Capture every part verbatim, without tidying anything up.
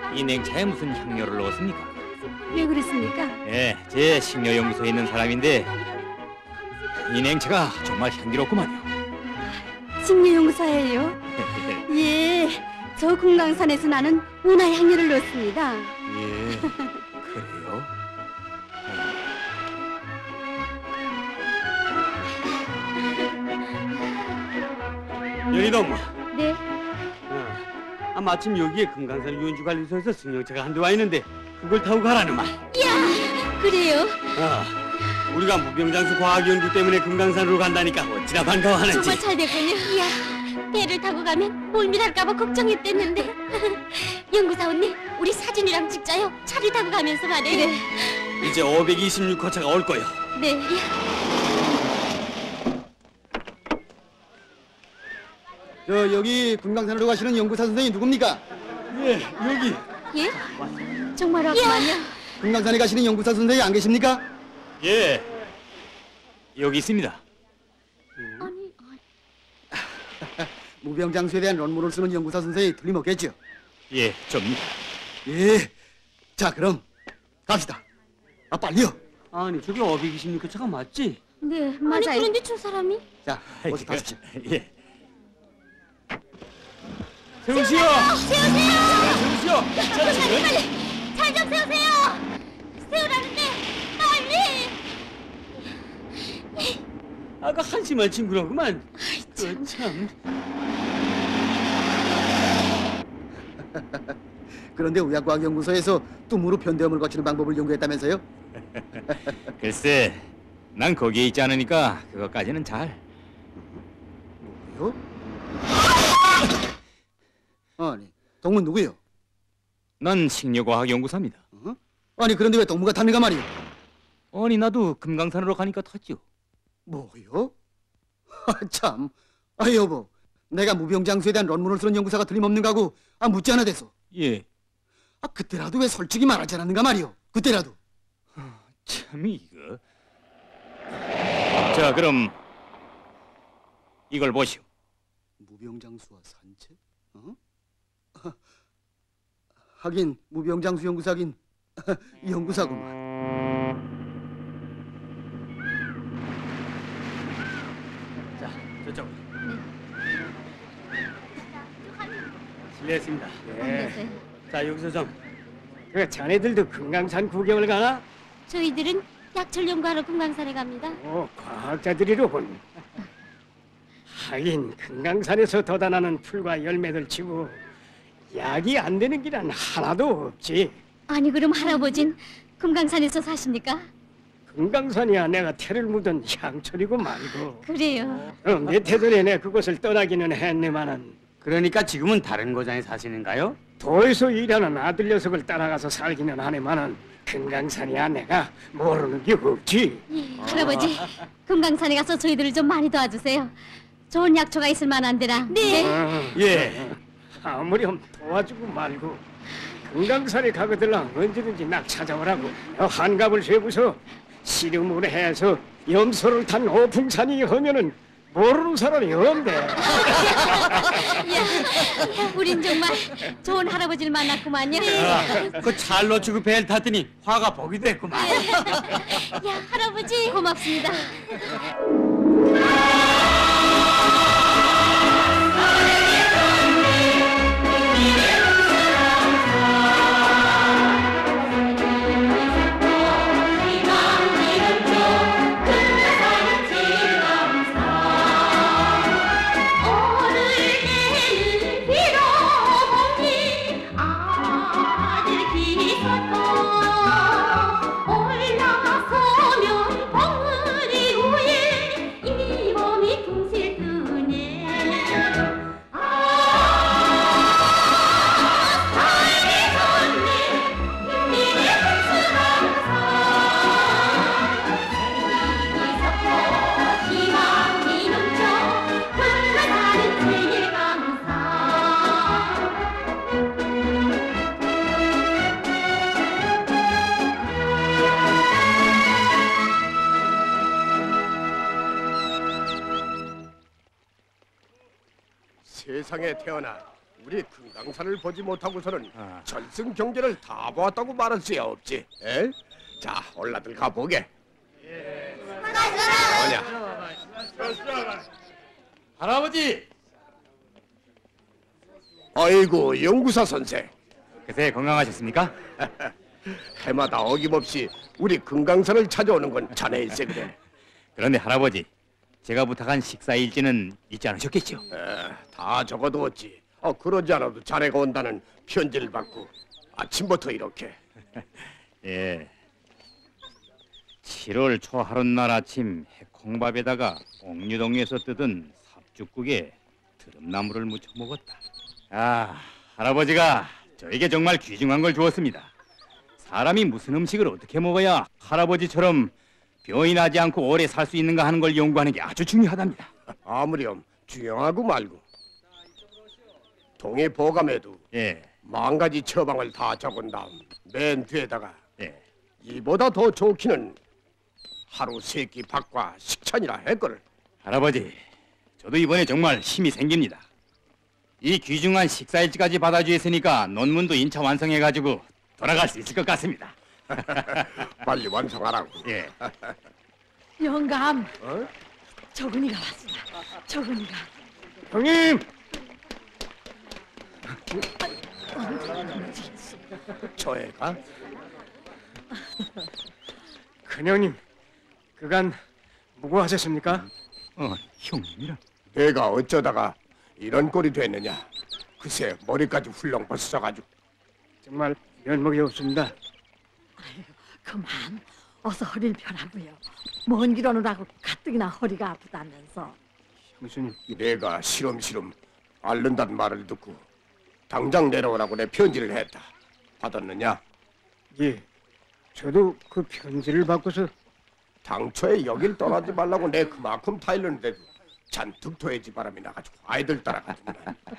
이 냉차에 무슨 향료를 넣었습니까? 왜 그랬습니까? 예, 제 식료연구소에 있는 사람인데 이 냉차가 정말 향기롭구만요. 식료연구소예요? 예, 저 금강산에서 나는 운하 향료를 넣습니다. 예, 그래요? 연희동. 네? 어. 아, 마침 여기에 금강산 유원주관리소에서 승용차가 한 대 와 있는데 그걸 타고 가라는 말. 야, 그래요? 어. 우리가 무병장수 과학연구 때문에 금강산으로 간다니까 어찌나 반가워하는지. 정말 잘 됐군요. 이야, 배를 타고 가면 몰밀할까봐 걱정했댔는데. 연구사원님, 우리 사진이랑 찍자요. 차를 타고 가면서 말이에요. 네. 이제 오백이십육 호차가 올 거요. 네. 이야. 저 여기 금강산으로 가시는 연구사 선생이 누굽니까? 예, 여기. 예? 정말 왔구만요. 금강산에 가시는 연구사 선생이 안 계십니까? 예, 여기 있습니다. 아니, 무병장수에 대한 논문을 쓰는 연구사 선생이 틀림없겠죠? 예, 접니다. 예. 자, 그럼 갑시다. 아, 빨리요. 아니, 저게 오백이십육 호차가 맞지? 네, 맞아요. 아니, 그런데 저 사람이? 자, 어서 타시죠. 예. 세우시오! 세우세요! 세우시오! 빨리, 빨리! 잘 좀 세우세요! 세우라는데, 빨리! 아까 한심한 친구라구만. 그 참. 그런데 의학과학연구소에서 뚜무로 편대염을 거치는 방법을 연구했다면서요? 글쎄, 난 거기에 있지 않으니까 그것까지는 잘. 뭐요? 아니, 동문 누구요? 난 식료과학연구사입니다. 어? 아니, 그런데 왜 동무가 탑니까 말이요? 아니, 나도 금강산으로 가니까 탔죠. 뭐요? 아, 참. 아, 여보. 내가 무병장수에 대한 논문을 쓰는 연구사가 틀림없는가고 아, 묻지 않아 돼서. 예. 아, 그때라도 왜 솔직히 말하지 않았는가 말이요? 그때라도. 참 이거. 자, 그럼 이걸 보시오. 무병장수와 산책? 어? 하긴 무병장수 연구사긴 연구사구만. 자, 저쪽으로. 실례했습니다. 네. 자, 여기서 좀. 그 자네들도 금강산 구경을 가나? 저희들은 약철 연구하러 금강산에 갑니다. 오, 과학자들이로군. 하긴 금강산에서 돋아나는 풀과 열매들 치고 약이 안 되는 길은 하나도 없지. 아니, 그럼 할아버진 금강산에서 사십니까? 금강산이야 내가 태를 묻은 향철이고 말고. 그래요. 어, 몇 해 전에 내 그곳을 떠나기는 했네마는 그러니까 지금은 다른 고장에 사시는가요? 도에서 일하는 아들 녀석을 따라가서 살기는 하네마는 금강산이야 내가 모르는 게 없지. 예, 할아버지, 금강산에 가서 저희들을 좀 많이 도와주세요. 좋은 약초가 있을 만한 데라. 네. 어, 예. 아무렴 도와주고 말고 금강산에 가거들랑 언제든지 낙 찾아오라고. 어, 한갑을 세고서 씨름을 해서 염소를 탄 오풍산이 하면은 모르는 사람이 없네. 야, 우린 정말 좋은 할아버지를 만났구만요. 그 찰로 주고 배를 탔더니 화가 복이 됐구만. 야, 할아버지 고맙습니다. 세상에 태어나 우리 금강산을 보지 못하고서는 아. 전승 경제를 다 보았다고 말할 수야 없지. 에? 자, 올라들 가보게. 뭐냐? 할아버지! 아이고, 연구사 선생. 그새 건강하셨습니까? 해마다 어김없이 우리 금강산을 찾아오는 건 자네일세 그래. 그런데 할아버지, 제가 부탁한 식사 일지는 잊지 않으셨겠죠? 에, 다 적어두었지. 어, 그러지 않아도 자네가 온다는 편지를 받고 아침부터 이렇게. 예. 칠월 초 하룻날 아침 해콩밥에다가 옥류동에서 뜯은 삽죽국에 드럼나무를 무쳐 먹었다. 아, 할아버지가 저에게 정말 귀중한 걸 주었습니다. 사람이 무슨 음식을 어떻게 먹어야 할아버지처럼 병이 나지 않고 오래 살 수 있는가 하는 걸 연구하는 게 아주 중요하답니다. 아무렴 중요하고 말고. 동해 보감에도 예, 만 가지 처방을 다 적은 다음 맨 뒤에다가 예. 이보다 더 좋기는 하루 세 끼 밥과 식찬이라 했거늘. 할아버지, 저도 이번에 정말 힘이 생깁니다. 이 귀중한 식사일지까지 받아주셨으니까 논문도 인차 완성해가지고 돌아갈 수 있을 것 같습니다. 빨리 완성하라고. 예. 영감, 어? 저근이가 왔습니다. 저근이가. 형님! 저 애가? 큰형님, 그간 무고하셨습니까? 어, 형님이라. 내가 어쩌다가 이런 꼴이 됐느냐. 글쎄 머리까지 훌렁 벗어져가지고. 정말 면목이 없습니다. 그만, 어서 허리를 펴라고요. 먼 길 오느라고 가뜩이나 허리가 아프다면서. 형수님, 내가 시름시름 앓는다는 말을 듣고 당장 내려오라고 내 편지를 했다. 받았느냐? 예, 저도 그 편지를 받고서 당초에 여길 떠나지 말라고 내 그만큼 타일렀는데도 잔뜩 토해지 바람이 나가지고 아이들 따라가지고.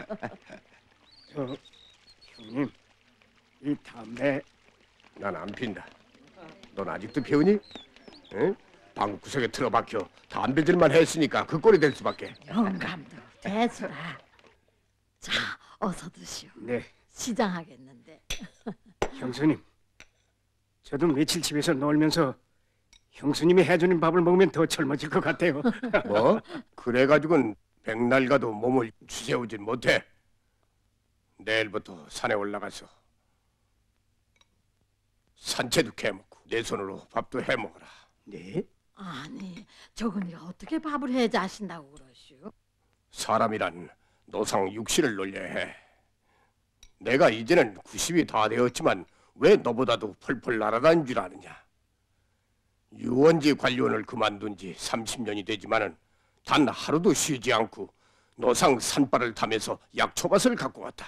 저 형님, 이 담배 난 안 핀다. 넌 아직도 피우니? 응? 방구석에 틀어박혀 담배질만 했으니까 그 꼴이 될 수밖에. 영감도 대수라. 자, 어서 드시오. 네, 시장하겠는데. 형수님, 저도 며칠 집에서 놀면서 형수님이 해주는 밥을 먹으면 더 젊어질 것 같아요. 뭐? 그래가지고는 백날 가도 몸을 주세우진 못해. 내일부터 산에 올라가서 산채도 캐먹고 내 손으로 밥도 해먹어라. 네? 아니, 저근이가 어떻게 밥을 해 자신다고 그러시오? 사람이란 노상 육신을 놀려야 해. 내가 이제는 구십이 다 되었지만 왜 너보다도 펄펄 날아다닌 줄 아느냐. 유원지 관리원을 그만둔 지 삼십 년이 되지만은 단 하루도 쉬지 않고 노상 산발을 타면서 약초밭을 갖고 왔다.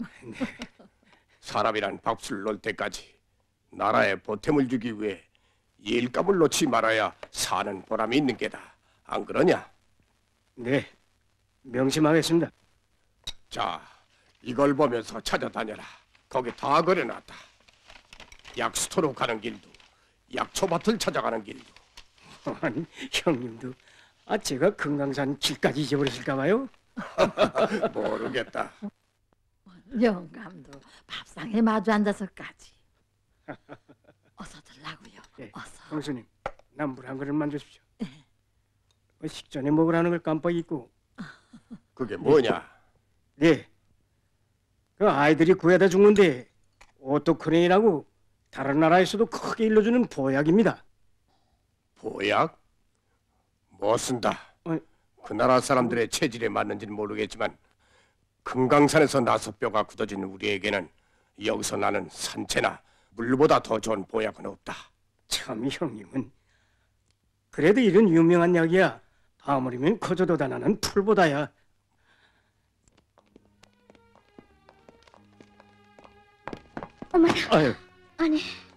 사람이란 밥술 놓을 때까지 나라에 보탬을 주기 위해 일감을 놓지 말아야 사는 보람이 있는 게다. 안 그러냐? 네, 명심하겠습니다. 자, 이걸 보면서 찾아다녀라. 거기 다 그려놨다. 약수터로 가는 길도, 약초밭을 찾아가는 길도. 아니, 형님도 아 제가 금강산 길까지 잊어버리실까 봐요? 모르겠다. 영감도 밥상에 마주 앉아서까지. 어서 들라고요. 예, 어서. 형수님, 난 물 한 그릇만 주십시오. 어, 식전에 먹으라는 걸 깜빡 잊고. 그게 뭐냐? 네, 그 아이들이 구해다 죽는데 오토크레인이라고 다른 나라에서도 크게 일러주는 보약입니다. 보약? 뭐 쓴다? 어, 그 나라 사람들의 체질에 맞는지는 모르겠지만 금강산에서 나서뼈가 굳어진 우리에게는 여기서 나는 산채나 물보다 더 좋은 보약은 없다. 참 형님은 그래도 이런 유명한 약이야 아무리면 커져도 다나는 풀보다야. 어머나, 아유, 아니,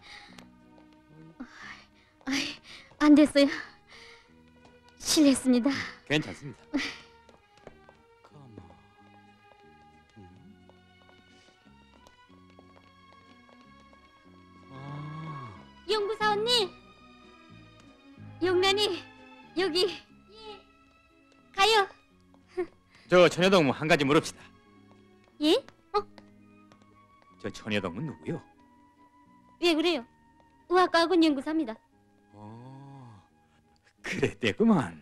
아이, 안 됐어요. 실례했습니다. 괜찮습니다. 연구사원님, 용란이 여기 가요. 저 천여동 한 가지 물읍시다. 예? 자녀동은 누구요? 왜 그래요? 의학과학원 연구사입니다. 어, 그랬대구만.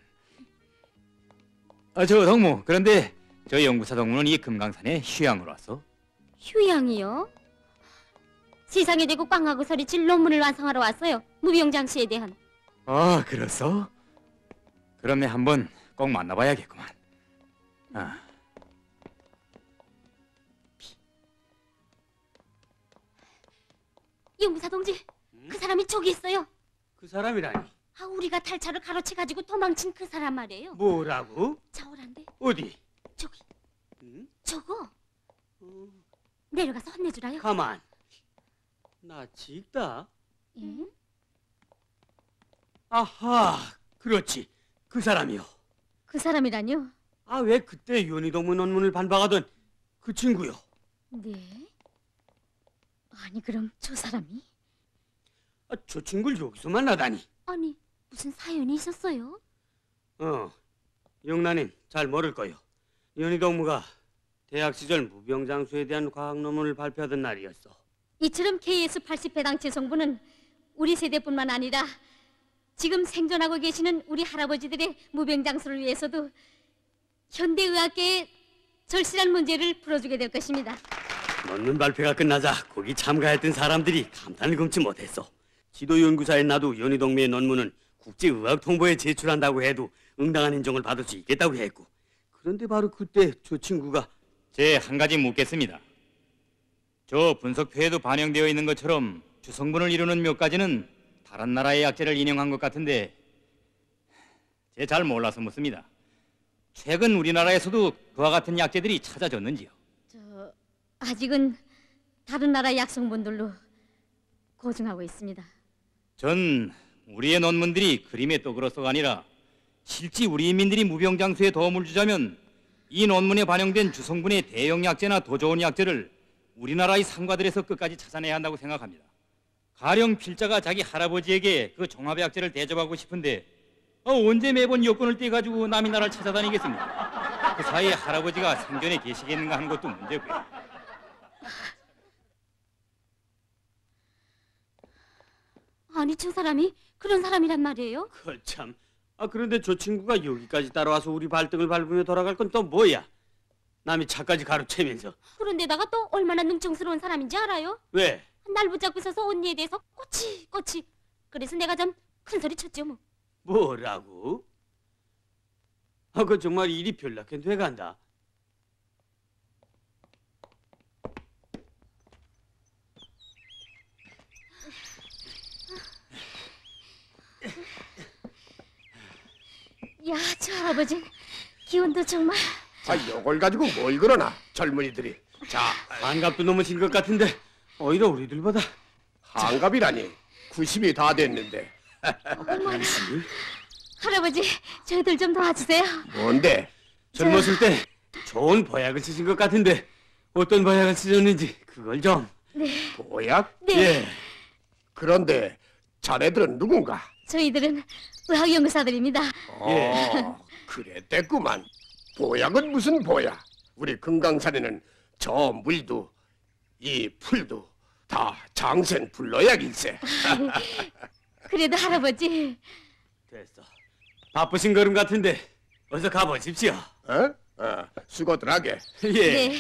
아, 저 동무, 그런데 저 연구사 동무는 이 금강산에 휴양으로 왔어? 휴양이요? 세상에 대고 꽝하고 소리칠 논문을 완성하러 왔어요. 무병장수에 대한. 아, 그렇소? 그러면 한번 꼭 만나봐야겠구만. 아. 연구사 동지, 그 사람이 저기 있어요. 그 사람이라니. 아, 우리가 탈차를 가로채가지고 도망친 그 사람 말이에요. 뭐라고? 저란데 어디? 저기, 응? 저거 어, 내려가서 혼내주라요. 가만. 나 찍다. 응? 아하, 그렇지. 그 사람이요. 그 사람이라뇨? 아, 왜 그때 연희동문 논문을 반박하던 그 친구요. 네. 아니 그럼 저 사람이? 아, 저 친구를 여기서 만나다니. 아니, 무슨 사연이 있었어요? 어, 영란님 잘 모를 거요. 연희동무가 대학 시절 무병장수에 대한 과학 논문을 발표하던 날이었어. 이처럼 케이에스 팔십 해당 재성부는 우리 세대뿐만 아니라 지금 생존하고 계시는 우리 할아버지들의 무병장수를 위해서도 현대의학계의 절실한 문제를 풀어주게 될 것입니다. 논문 발표가 끝나자 거기 참가했던 사람들이 감탄을 금치 못했어. 지도연구사인 나도 연희동무의 논문은 국제의학통보에 제출한다고 해도 응당한 인정을 받을 수 있겠다고 했고, 그런데 바로 그때 저 친구가 제 한 가지 묻겠습니다. 저 분석표에도 반영되어 있는 것처럼 주성분을 이루는 몇 가지는 다른 나라의 약재를 인용한 것 같은데 제 잘 몰라서 묻습니다. 최근 우리나라에서도 그와 같은 약재들이 찾아졌는지요? 저 아직은 다른 나라 약성분들로 고증하고 있습니다. 전 우리의 논문들이 그림의 떡으로서가 아니라 실제 우리 인민들이 무병장수에 도움을 주자면 이 논문에 반영된 주성분의 대형 약재나 더 좋은 약재를 우리나라의 상가들에서 끝까지 찾아내야 한다고 생각합니다. 가령 필자가 자기 할아버지에게 그 종합의 약재를 대접하고 싶은데 어, 언제 매번 여권을 떼가지고 남의 나라를 찾아다니겠습니까? 그 사이에 할아버지가 생존에 계시겠는가 하는 것도 문제고요. 아니, 저 사람이 그런 사람이란 말이에요? 거참. 아, 그런데 저 친구가 여기까지 따라와서 우리 발등을 밟으며 돌아갈 건 또 뭐야? 남이 차까지 가로채면서. 그런데다가 또 얼마나 능청스러운 사람인지 알아요? 왜? 날 붙잡고 서서 언니에 대해서 꼬치꼬치. 그래서 내가 좀 큰 소리 쳤죠 뭐. 뭐라고? 아, 그 정말 일이 별나게 돼간다. 야, 저 할아버지 기운도 정말. 아, 이걸 가지고 뭘 그러나 젊은이들이. 자, 반갑도 넘으신 것 같은데 오히려 우리들보다. 한갑이라니 구십이 다 됐는데. 할아버지, 저희들 좀 도와주세요. 뭔데? 젊었을 때 좋은 보약을 쓰신 것 같은데 어떤 보약을 쓰셨는지 그걸 좀. 보약? 네, 예. 그런데 자네들은 누군가? 저희들은 의학연구사들입니다. 어, 그랬댔구만. 보약은 무슨 보약? 우리 금강산에는 저 물도 이 풀도 다 장생 불로약일세. 그래도 할아버지, 됐어. 바쁘신 걸음 같은데 어서 가보십시오. 어? 어, 수고들 하게. 예. 네,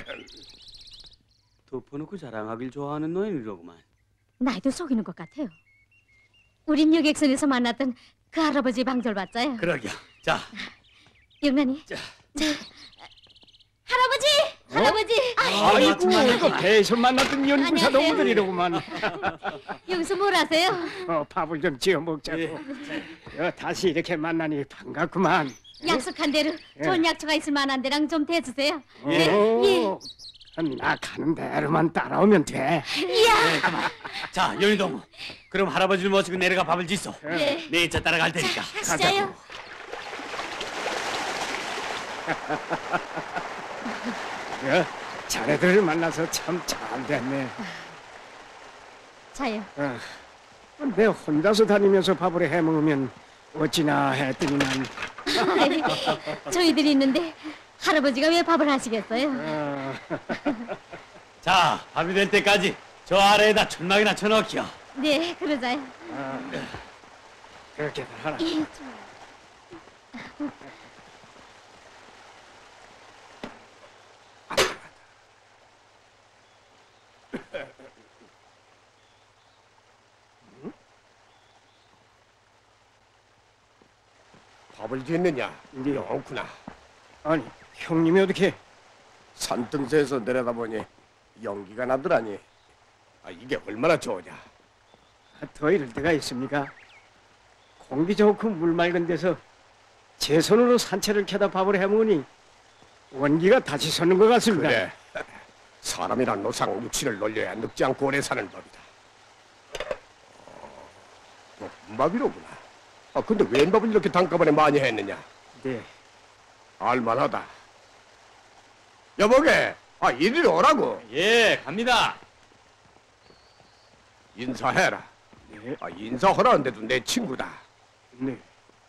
덮어놓고 자랑하길 좋아하는 노인이로구만. 나이도 속이는 것 같아요. 우린 여객선에서 만났던 그 할아버지 방절받자요. 그러게요. 자, 영란이, 자. 할아버지, 할아버지. 아이고 이거 배에서 만났던 연구사 안녕하세요. 동무들이로구만. 여기서 뭘 하세요? 어, 밥을 좀 지어 먹자고. 어, 다시 이렇게 만나니 반갑구만. 약속한 대로 좋은 약초가 있을 만한 데랑 좀 대주세요. 네. 예. 나 가는 대로만 따라오면 돼. 이야, 자, 연희동무. 그럼 할아버지를 모시고 내려가 밥을 짓소. 네. 내 차 따라갈 테니까. 가시자요. 어, 자네들을 만나서 참 잘됐네. 자요. 어, 내 혼자서 다니면서 밥을 해 먹으면 어찌나 했더니 난 저희들이 있는데 할아버지가 왜 밥을 하시겠어요? 어, 자, 밤이 될 때까지 저 아래에다 천막이나 쳐넣기요. 네, 그러자요. 그렇게들 하라. 예, 좋아요. 밥을 짓느냐? 네. 영구나. 아니, 형님이 어떻게? 산등새에서 내려다보니 연기가 나더라니. 아, 이게 얼마나 좋으냐? 더 이럴 때가 있습니까? 공기 좋고 물 맑은 데서 제 손으로 산채를 캐다 밥을 해먹으니 원기가 다시 솟는 것 같습니다. 그래. 사람이란 노상 육신을 놀려야 늙지 않고 오래 사는 법이다. 어, 볶음밥이로구나. 아, 근데 웬 밥을 이렇게 단꺼번에 많이 했느냐? 네. 알만하다. 여보게, 아, 이리 오라고. 예, 갑니다. 인사해라. 네. 아, 인사하라는데도 내 친구다. 네.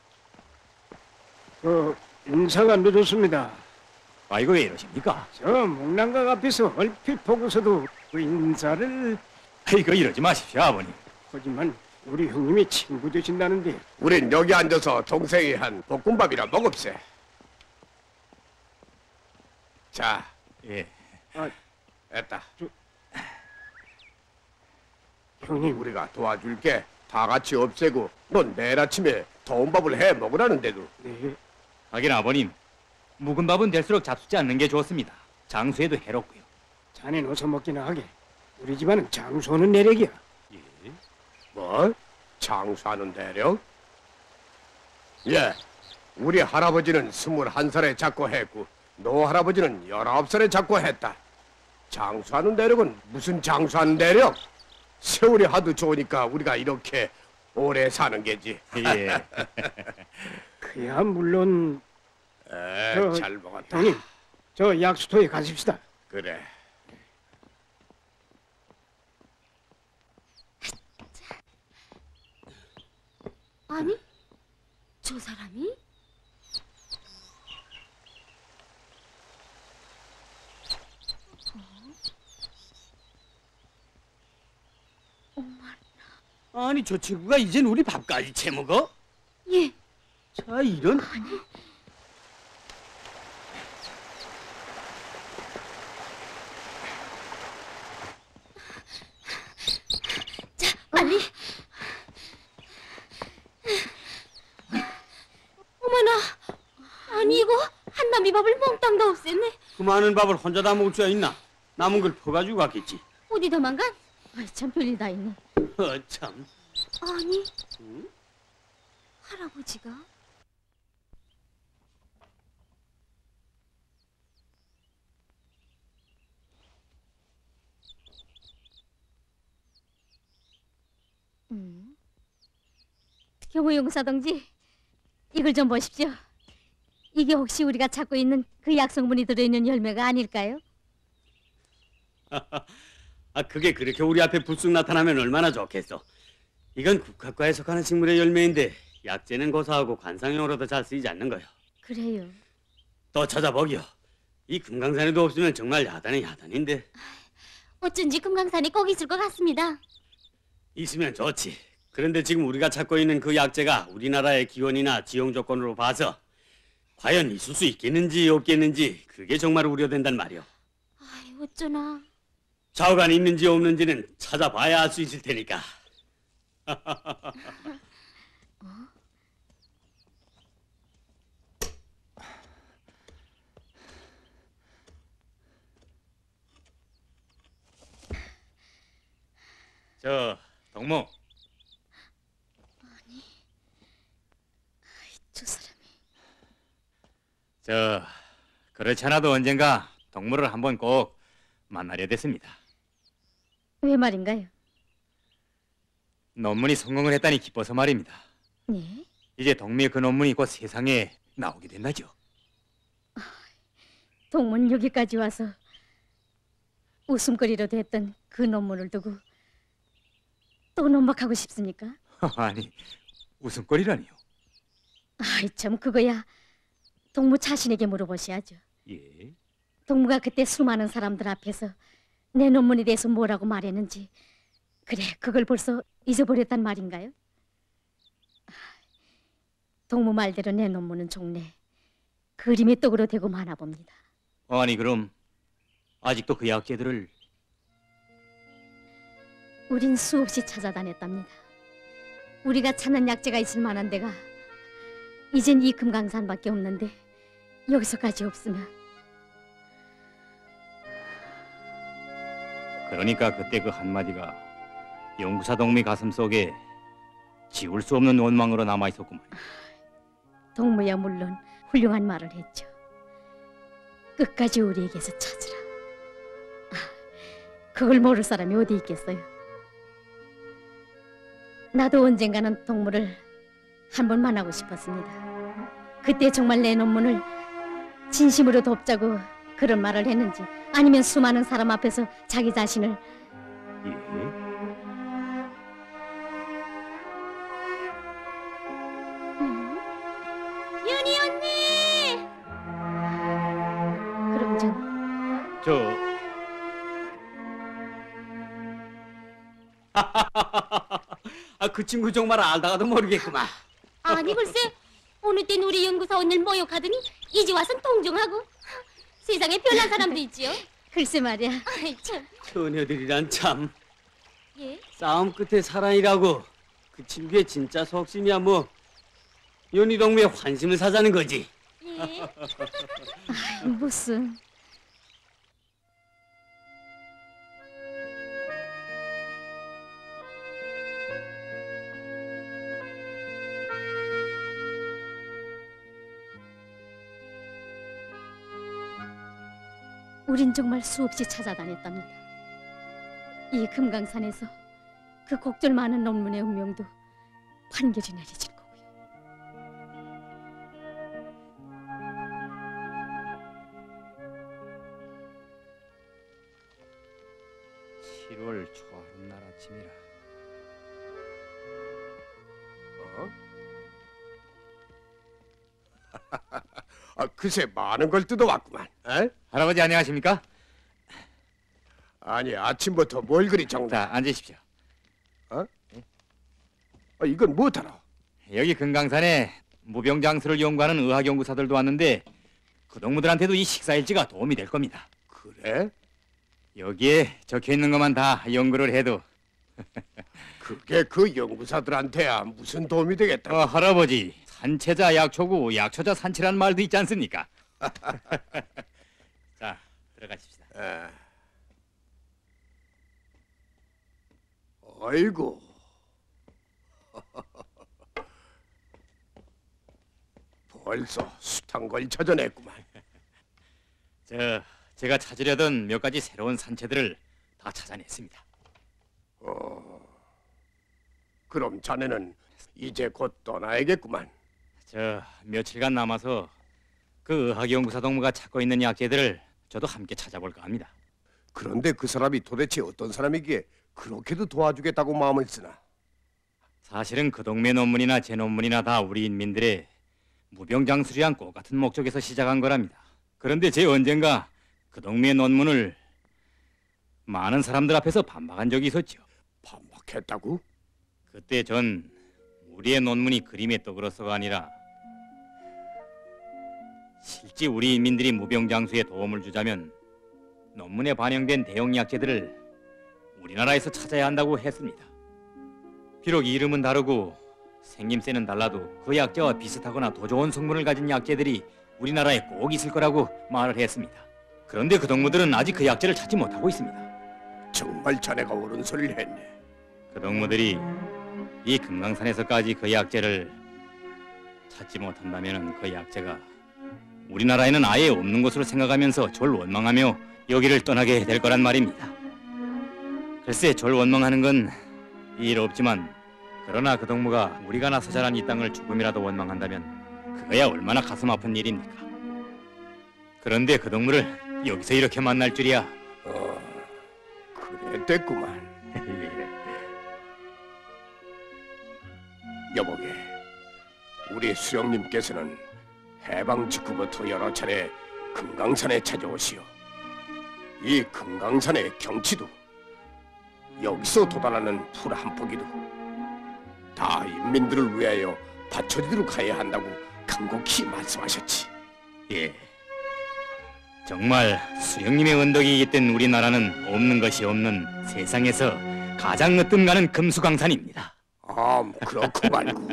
그 인사가 늦었습니다. 아, 이거 왜 이러십니까? 저 목란각 앞에서 얼핏 보고서도 그 인사를 아, 이거 이러지 마십시오, 아버님. 하지만 우리 형님이 친구 되신다는데 우린 여기 앉아서 동생이 한 볶음밥이나 먹읍세. 자, 예. 아, 됐다. 형님 우리가 도와줄게. 다 같이 없애고 넌 내일 아침에 더운 밥을 해 먹으라는데도. 네. 하긴 아버님, 묵은 밥은 될수록 잡수지 않는 게 좋습니다. 장수에도 해롭고요. 자넨 어서 먹기나 하게. 우리 집안은 장수하는 내력이야. 뭐? 장수하는 대령? 예, 우리 할아버지는 스물한 살에 작고했고 노 할아버지는 열아홉 살에 작고했다. 장수하는 대령은 무슨 장수하는 대령? 세월이 하도 좋으니까 우리가 이렇게 오래 사는 게지. 예. 그야 물론 에, 저, 잘 먹었다. 형님 저 약수터에 가십시다. 그래. 아니, 저 사람이? 아니, 저 친구가 이젠 우리 밥까지 채먹어? 예. 자, 이런. 자, 빨리. 어머나, 아니 이거 한남이 밥을 몽땅 다 없앴네. 그 많은 밥을 혼자 다 먹을 수야 있나? 남은 걸 퍼가지고 갔겠지. 어디 도망간? 아이, 참 별일 다 있네. 어, 참. 아니, 할아버지가? 음. 경호 용사동지, 이걸 좀 보십시오. 이게 혹시 우리가 찾고 있는 그 약성분이 들어있는 열매가 아닐까요? 아, 그게 그렇게 우리 앞에 불쑥 나타나면 얼마나 좋겠어. 이건 국화과에 속하는 식물의 열매인데 약재는 고사하고 관상용으로도 잘 쓰이지 않는 거요. 그래요. 또 찾아보기요. 이 금강산에도 없으면 정말 야단이 야단인데. 어쩐지 금강산에 꼭 있을 것 같습니다. 있으면 좋지. 그런데 지금 우리가 찾고 있는 그 약재가 우리나라의 기온이나 지형 조건으로 봐서 과연 있을 수 있겠는지 없겠는지 그게 정말 우려된단 말이오. 아이, 어쩌나. 좌우간 있는지 없는지는 찾아봐야 알 수 있을 테니까. 저, 동무. 저 사람이. 저, 그렇지 않아도 언젠가 동무를 한번 꼭 만나려 됐습니다. 왜 말인가요? 논문이 성공을 했다니 기뻐서 말입니다. 네? 이제 동무의 그 논문이 곧 세상에 나오게 된다죠. 동문 여기까지 와서 웃음거리로 됐던 그 논문을 두고 또 논박하고 싶습니까? 아니, 웃음거리라니요. 아이, 참 그거야 동무 자신에게 물어보셔야죠. 예. 동무가 그때 수많은 사람들 앞에서 내 논문에 대해서 뭐라고 말했는지. 그래, 그걸 벌써 잊어버렸단 말인가요? 동무 말대로 내 논문은 종래 그림의 떡으로 되고 마나 봅니다. 아니 그럼 아직도 그 약재들을 우린 수없이 찾아다녔답니다. 우리가 찾는 약재가 있을 만한 데가 이젠 이 금강산밖에 없는데 여기서까지 없으면 그러니까 그때 그 한마디가 연구사 동무의 가슴 속에 지울 수 없는 원망으로 남아 있었구만. 동무야 물론 훌륭한 말을 했죠. 끝까지 우리에게서 찾으라. 아, 그걸 모를 사람이 어디 있겠어요. 나도 언젠가는 동무를 한 번 만나고 싶었습니다. 그때 정말 내 논문을 진심으로 돕자고 그런 말을 했는지 아니면 수많은 사람 앞에서 자기 자신을 예? 윤희 언니! 그럼 전 저 아, 그 친구 정말 알다가도 모르겠구만. 아니 글쎄 어느 땐 우리 연구사원을 모욕하더니 이제 와선 동정하고 세상에 별난 사람도 있지요. 글쎄 말이야. 아이 참. 처녀들이란 참 예? 싸움 끝에 사랑이라고. 그 친구의 진짜 속심이야 뭐 연희동무에 환심을 사자는 거지. 예? 무슨 우린 정말 수없이 찾아다녔답니다. 이 금강산에서 그 곡절 많은 논문의 운명도 판결이 내려질 거고요. 칠월 초하룻날 아침이라. 어? 아, 그새 많은 걸 뜯어왔구만. 에? 할아버지 안녕하십니까? 아니 아침부터 뭘 그리 정다. 자 앉으십시오. 아, 이건 뭐더라? 여기 금강산에 무병장수를 연구하는 의학연구사들도 왔는데 그 동무들한테도 이 식사일지가 도움이 될 겁니다. 그래? 여기에 적혀있는 것만 다 연구를 해도 그게 그 연구사들한테야 무슨 도움이 되겠다. 어, 할아버지 산채자 약초고 약초자 산채란 말도 있지 않습니까? 자 들어가십시다. 에. 아이고. 벌써 숱한 걸 찾아냈구만. 저 제가 찾으려던 몇 가지 새로운 산채들을 다 찾아냈습니다. 어, 그럼 자네는 이제 곧 떠나야겠구만. 저 며칠간 남아서 그 의학연구사 동무가 찾고 있는 약재들을 저도 함께 찾아볼까 합니다. 그런데 그 사람이 도대체 어떤 사람이기에 그렇게도 도와주겠다고 마음을 쓰나? 사실은 그 동네 논문이나 제 논문이나 다 우리 인민들의 무병장수를 꼭 같은 목적에서 시작한 거랍니다. 그런데 제 언젠가 그 동네 논문을 많은 사람들 앞에서 반박한 적이 있었죠. 반박했다고? 그때 전 우리의 논문이 그림의 떡으로서가 아니라 실제 우리 인민들이 무병장수에 도움을 주자면 논문에 반영된 대형 약재들을 우리나라에서 찾아야 한다고 했습니다. 비록 이름은 다르고 생김새는 달라도 그 약재와 비슷하거나 더 좋은 성분을 가진 약재들이 우리나라에 꼭 있을 거라고 말을 했습니다. 그런데 그 동무들은 아직 그 약재를 찾지 못하고 있습니다. 정말 자네가 옳은 소리를 했네. 그 동무들이 이 금강산에서까지 그 약재를 찾지 못한다면 그 약재가 우리나라에는 아예 없는 것으로 생각하면서 절 원망하며 여기를 떠나게 될 거란 말입니다. 글쎄 절 원망하는 건 일 없지만 그러나 그 동무가 우리가 나서 자란 이 땅을 조금이라도 원망한다면 그거야 얼마나 가슴 아픈 일입니까? 그런데 그 동무를 여기서 이렇게 만날 줄이야. 어, 그랬댔구만. 여보게, 우리 수령님께서는 해방 직후부터 여러 차례 금강산에 찾아오시오. 이 금강산의 경치도 여기서 돋아나는 풀 한 포기도 다 인민들을 위하여 바쳐지도록 하여야 한다고 간곡히 말씀하셨지. 예. 정말 수령님의 언덕이 있던 우리나라는 없는 것이 없는 세상에서 가장 으뜸가는 금수강산입니다. 아, 뭐 그렇고 말고.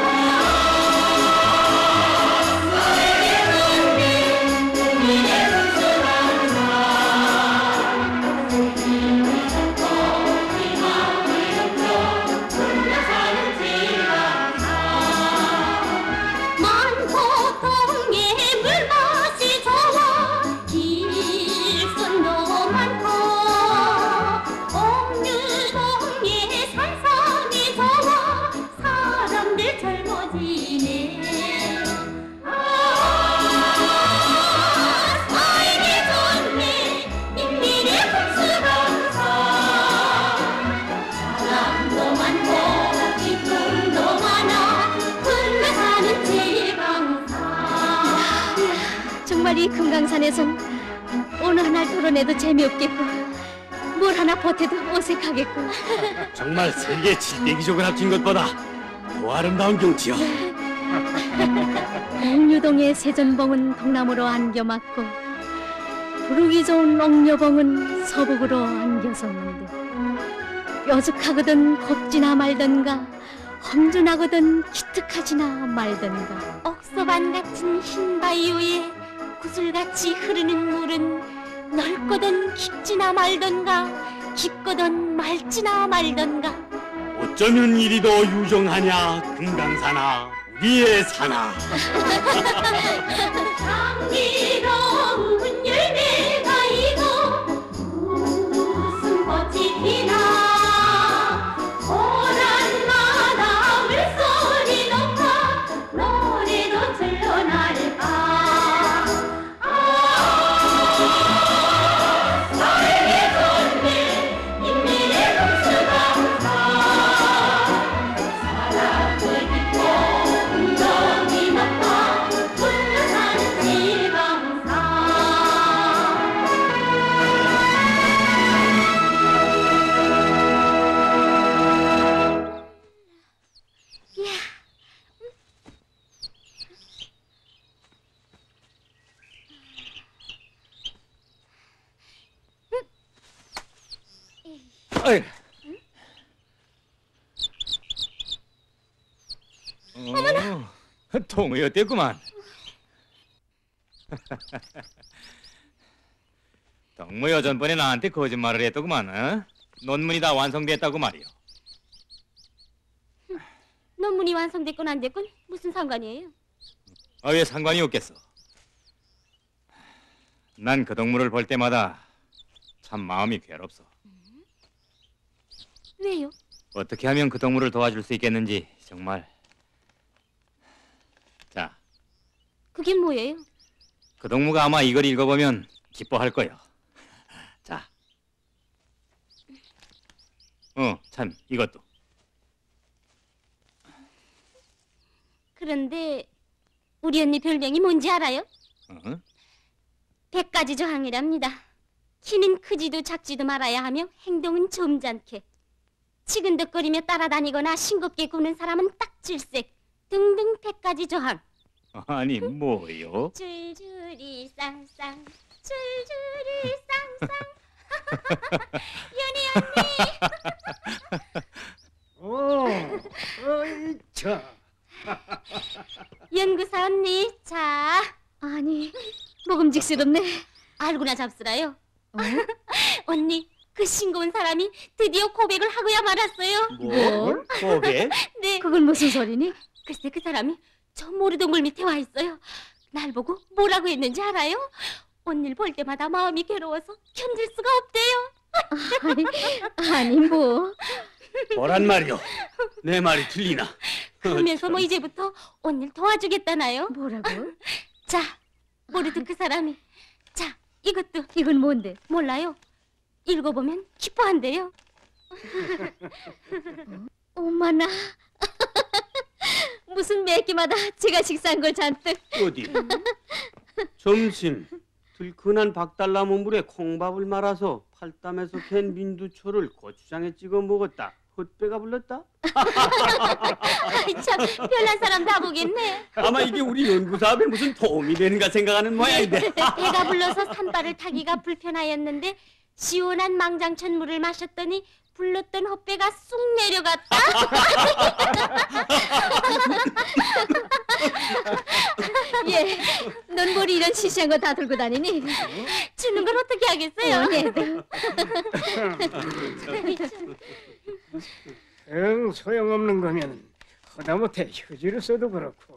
정말 이 금강산에선 어느 날 토론해도 재미없겠고 뭘 하나 버텨도 어색하겠고 정말 세계 칠 대 기적을 합친 것보다 더 아름다운 경치요. 옥류동의 세전봉은 동남으로 안겨맞고 부르기 좋은 옥녀봉은 서북으로 안겨섰는데 뾰족하거든 곱지나 말던가 험준하거든 기특하지나 말던가 억서반 같은 흰 바위오에 구슬같이 흐르는 물은 넓거든 깊지나 말던가 깊거든 맑지나 말던가 어쩌면 이리 더 유정하냐 금강산아 우리의 산아. 향기로운 열매가 이고 무슨 꽃이 피나 오란마다 물소리 높아 노래도 흘러날까 어이. 어머나. 통이었댔구만. 동무여 전번에 나한테 거짓말을 했더구만. 어? 논문이 다 완성됐다고 말이오. 논문이 완성됐건 안 됐건 무슨 상관이에요? 아, 왜 상관이 없겠어? 난 그 동물을 볼 때마다 참 마음이 괴롭소. 왜요? 어떻게 하면 그 동물을 도와줄 수 있겠는지 정말. 자, 그게 뭐예요? 그 동무가 아마 이걸 읽어보면 기뻐할 거요. 자, 어, 참 이것도. 그런데 우리 언니 별명이 뭔지 알아요? 어? 백가지 저항이랍니다. 키는 크지도 작지도 말아야 하며 행동은 점잖게 치근덕거리며 따라다니거나 싱겁게 구는 사람은 딱 질색 등등 백가지 저항. 아니 뭐요? 줄줄이 쌍쌍 줄줄이 쌍쌍 연희 언니. 오, 어이 참. 연구사 언니 자 아니 먹음직스럽네. 알고나 잡수라요. 어? 언니 그 싱거운 사람이 드디어 고백을 하고야 말았어요. 뭐? 고개? 네. 그건 무슨 소리니? 글쎄 그 사람이 저 모래동굴 밑에 와 있어요. 날 보고 뭐라고 했는지 알아요? 언니를 볼 때마다 마음이 괴로워서 견딜 수가 없대요. 아니, 아니 뭐 뭐란 말이오? 내 말이 틀리나? 그러면서 어, 뭐 참. 이제부터 언니를 도와주겠다나요? 뭐라고? 자 모르던 그 사람이 자 이것도 이건 뭔데? 몰라요. 읽어보면 기뻐한대요. 엄마나 무슨 매 끼마다 제가 식사한 걸 잔뜩. 어디? 점심 들큰한 박달나무 물에 콩밥을 말아서 팔담에서 캔 민두초를 고추장에 찍어 먹었다. 헛배가 불렀다? 아이, 참 별난 사람 다 보겠네. 아마 이게 우리 연구 사업에 무슨 도움이 되는가 생각하는 모양인데. 배가 불러서 산발을 타기가 불편하였는데 시원한 망장천 물을 마셨더니 불렀던 헛배가 쑥 내려갔다. 예, 넌 뭘 이런 시시한 거 다 들고 다니니? 주는 걸 어떻게 하겠어요? 어, 얘도. 응, 소용없는 거면 하다못해 휴지를 써도 그렇고.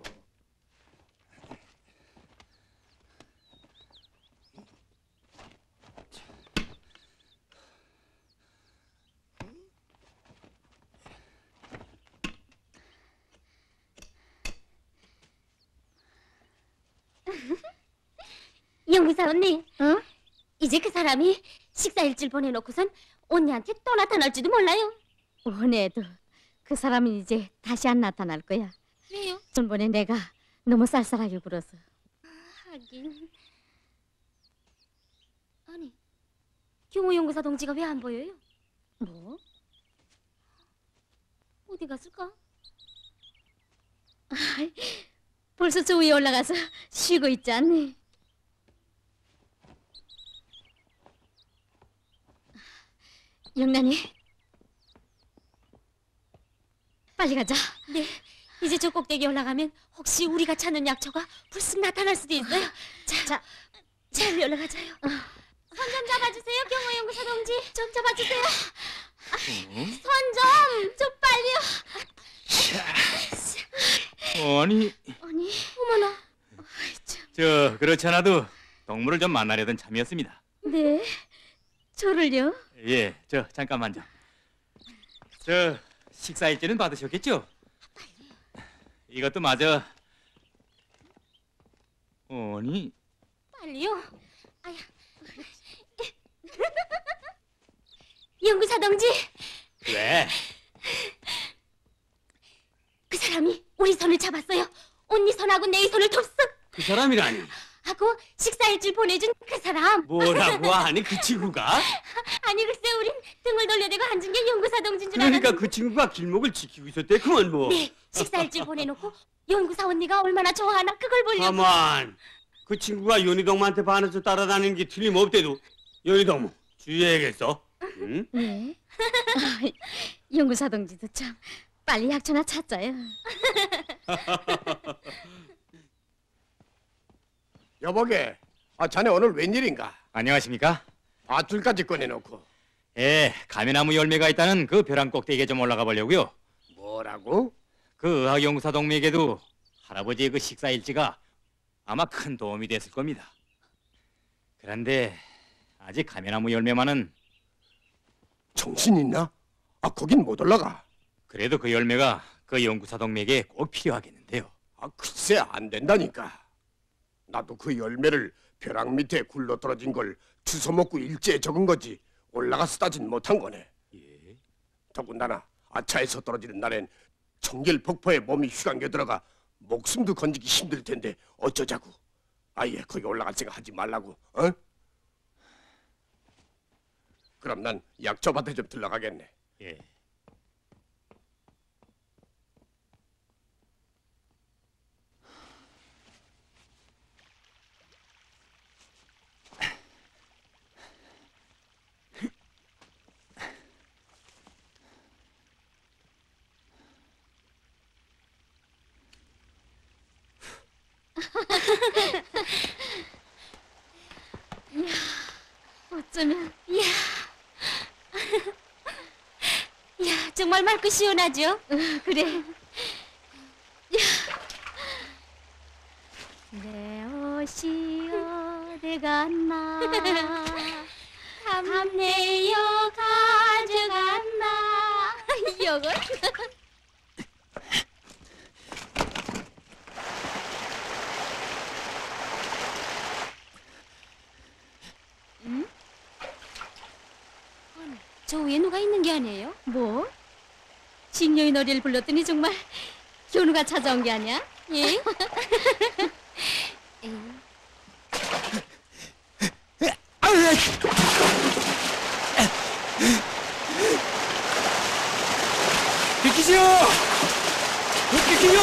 연구사 언니, 어? 이제 그 사람이 식사 일지를 보내놓고선 언니한테 또 나타날지도 몰라요. 오네도 그 사람은 이제 다시 안 나타날 거야. 왜요? 전번에 내가 너무 쌀쌀하게 굴어서. 하긴. 아니, 경호 연구사 동지가 왜 안 보여요? 뭐? 어디 갔을까? 벌써 저 위에 올라가서 쉬고 있지 않니? 영란이, 빨리 가자. 네, 이제 저 꼭대기 올라가면 혹시 우리가 찾는 약초가 불쑥 나타날 수도 있어요. 자, 자, 빨리 올라가자요. 손 좀 잡아주세요, 경호 연구사 동지. 좀 잡아주세요. 손 좀, 좀 빨리요. 아니, 아니, 어머나. 저 그렇지 않아도 동물을 좀 만나려던 참이었습니다. 네, 저를요? 예, 저 잠깐만요. 저 식사 일지는 받으셨겠죠? 이것도 마저. 아니, 빨리요. 아야. 연구사 동지, 왜? 그 사람이 우리 손을 잡았어요. 언니 손하고 내 손을 톱쓱 그 사람이라니? 하고 식사 일지를 보내준 그 사람. 뭐라고 하니 그 친구가? 아니 글쎄 우린 등을 돌려대고 앉은 게 연구사 동지인 줄 알았는데. 그러니까 그 친구가 길목을 지키고 있었대 그만 뭐. 네, 식사 일지를 보내놓고 연구사 언니가 얼마나 좋아하나 그걸 보려고. 가만. 그 친구가 연희동무한테 반해서 따라다니는 게 틀림없대도 연희동무 주의해야겠어. 응? 네. 연구사 동지도 참 빨리 약초나 찾자요. 여보게, 아 자네 오늘 웬일인가? 안녕하십니까? 밧줄까지 꺼내놓고. 예, 가면나무 열매가 있다는 그 벼랑 꼭대기에 좀 올라가 보려고요. 뭐라고? 그 의학연구사 동맹에게도 할아버지의 그 식사 일지가 아마 큰 도움이 됐을 겁니다. 그런데 아직 가면나무 열매만은. 정신 있나? 아 거긴 못 올라가. 그래도 그 열매가 그 연구사 동맹에게 꼭 필요하겠는데요. 아 글쎄 안 된다니까. 나도 그 열매를 벼랑 밑에 굴러 떨어진 걸 주워 먹고 일지에 적은 거지 올라가 쓰다진 못한 거네. 예. 더군다나 아차에서 떨어지는 날엔 청결 폭포에 몸이 휘감겨 들어가 목숨도 건지기 힘들 텐데 어쩌자고. 아예 거기 올라갈 생각 하지 말라고. 어? 그럼 난 약초밭에 좀 들러가겠네. 예. 어쩌면 이야, 야 정말 맑고 시원하죠? 그래. 내 옷이 어디 갔나? 담내여 가져갔나? 이걸? 응? 저 위에 누가 있는 게 아니에요? 뭐? 진녀의 노래를 불렀더니 정말 현우가 찾아온 게 아니야? 예? 비키시오! 비키시오!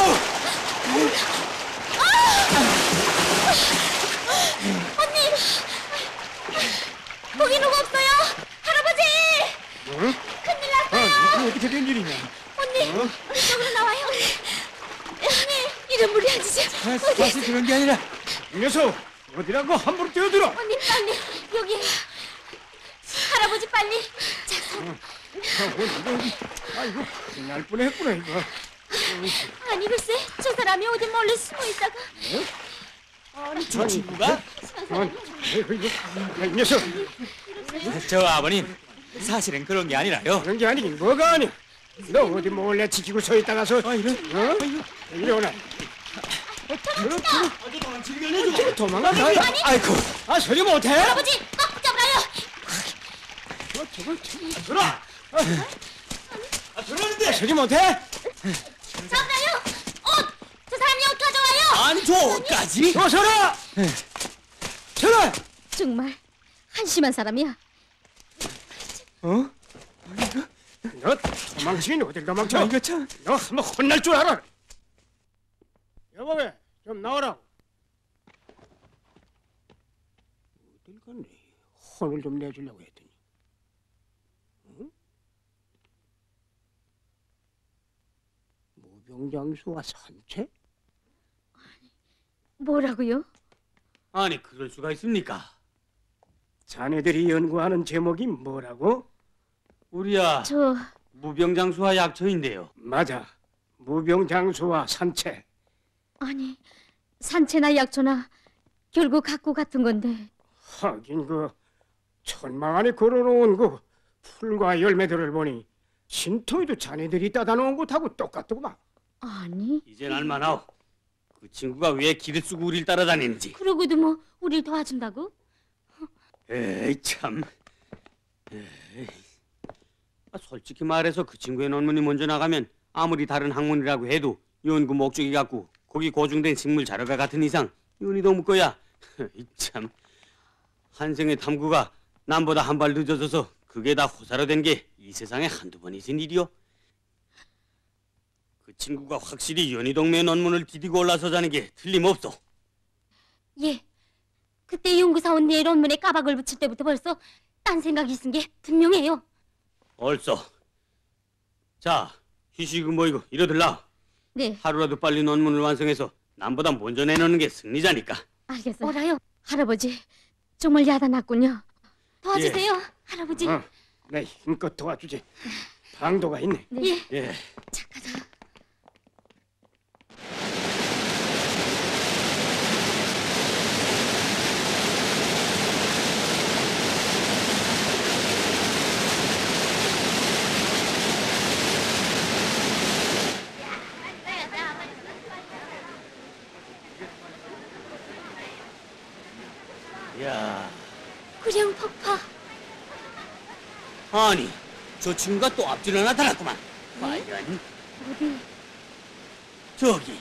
거기 누구 없어요? 할아버지! 큰일 났어요! 아, 어떻게 된 일이냐? 언니, 이쪽으로 나와요. 언니, 이런 무리하지. 다시 그런 게 아니라 이 녀석 어디라고 함부로 뛰어들어? 언니, 빨리 여기. 할아버지 빨리. 자, 손. 아, 이거, 아이고 큰일 날 뻔했구나 이거. 아니 글쎄, 저 사람이 어디 멀리 숨어 있다가. 아니 저 친구가? 아이고 이거 아, 이 녀석 저 아버님, 사실은 그런 게 아니라요. 그런 게 아니긴 뭐가 아니야? 너 어디 몰래 지키고 서 있다가서 아 이래? 어? 이리 오나? 그렇게 도망간다. 아이고, 아 소리 못해? 할아버지, 꽉 붙잡아요. 어, 저걸 참- 들어. 아, 들어는데 소리 못해? 잡아요. 옷. 저 사람이 옷 가져와요. 아니 저 어디까지? 너 서라. 서라. 정말 한심한 사람이야. 너 도망치긴 어딜 도망쳐? 이거 참. 너 한번 혼날 줄 알아. 여보게 좀 나오라. 어딜 갔네. 혼을 좀 내주려고 했더니. 응? 무병장수와 산책? 뭐라고요? 아니 그럴 수가 있습니까? 자네들이 연구하는 제목이 뭐라고? 우리야 저 무병장수와 약초인데요. 맞아. 무병장수와 산책. 아니 산채나 약초나 결국 갖고 같은 건데. 하긴 그 천막 안에 걸어놓은 그 풀과 열매들을 보니 신토에도 자네들이 따다 놓은 것하고 똑같더구만. 아니 이젠 알만하오. 그 친구가 왜 길을 쓰고 우리를 따라다니는지. 그러고도 뭐 우릴 도와준다고? 에이 참. 에이. 아, 솔직히 말해서 그 친구의 논문이 먼저 나가면 아무리 다른 학문이라고 해도 연구 목적이 같고 거기 고증된 식물 자료가 같은 이상 윤희도 묻고야. 이 참. 한생의 탐구가 남보다 한 발 늦어져서 그게 다 호사로 된 게 이 세상에 한두 번 있은 일이요. 그 친구가 확실히 연희동매의 논문을 디디고 올라서자는 게 틀림없어. 예. 그때 연구사원 내 논문에 까박을 붙일 때부터 벌써 딴 생각이 있은 게 분명해요. 얼써. 자, 휴식은 뭐이고 이러들라. 네 하루라도 빨리 논문을 완성해서 남보다 먼저 내놓는 게 승리자니까. 알겠어요. 뭐라요? 할아버지 정말 야단났군요. 도와주세요, 할아버지. 어, 내 힘껏 도와주지. 방도가 있네. 예. 예. 자, 가자. 야, 구령 폭파. 아니, 저 친구가 또 앞뒤로 나타났구만. 과연 어디? 저기.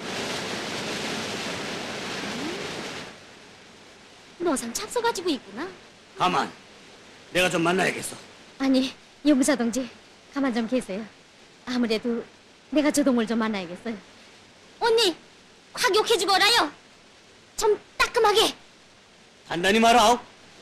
노상 잡숴 가지고 있구나. 가만. 내가 좀 만나야겠어. 아니 연구사 동지 가만 좀 계세요. 아무래도 내가 저 동물 좀 만나야겠어요. 언니, 확 욕해주고 오라요. 좀 따끔하게. 단단히 말아오.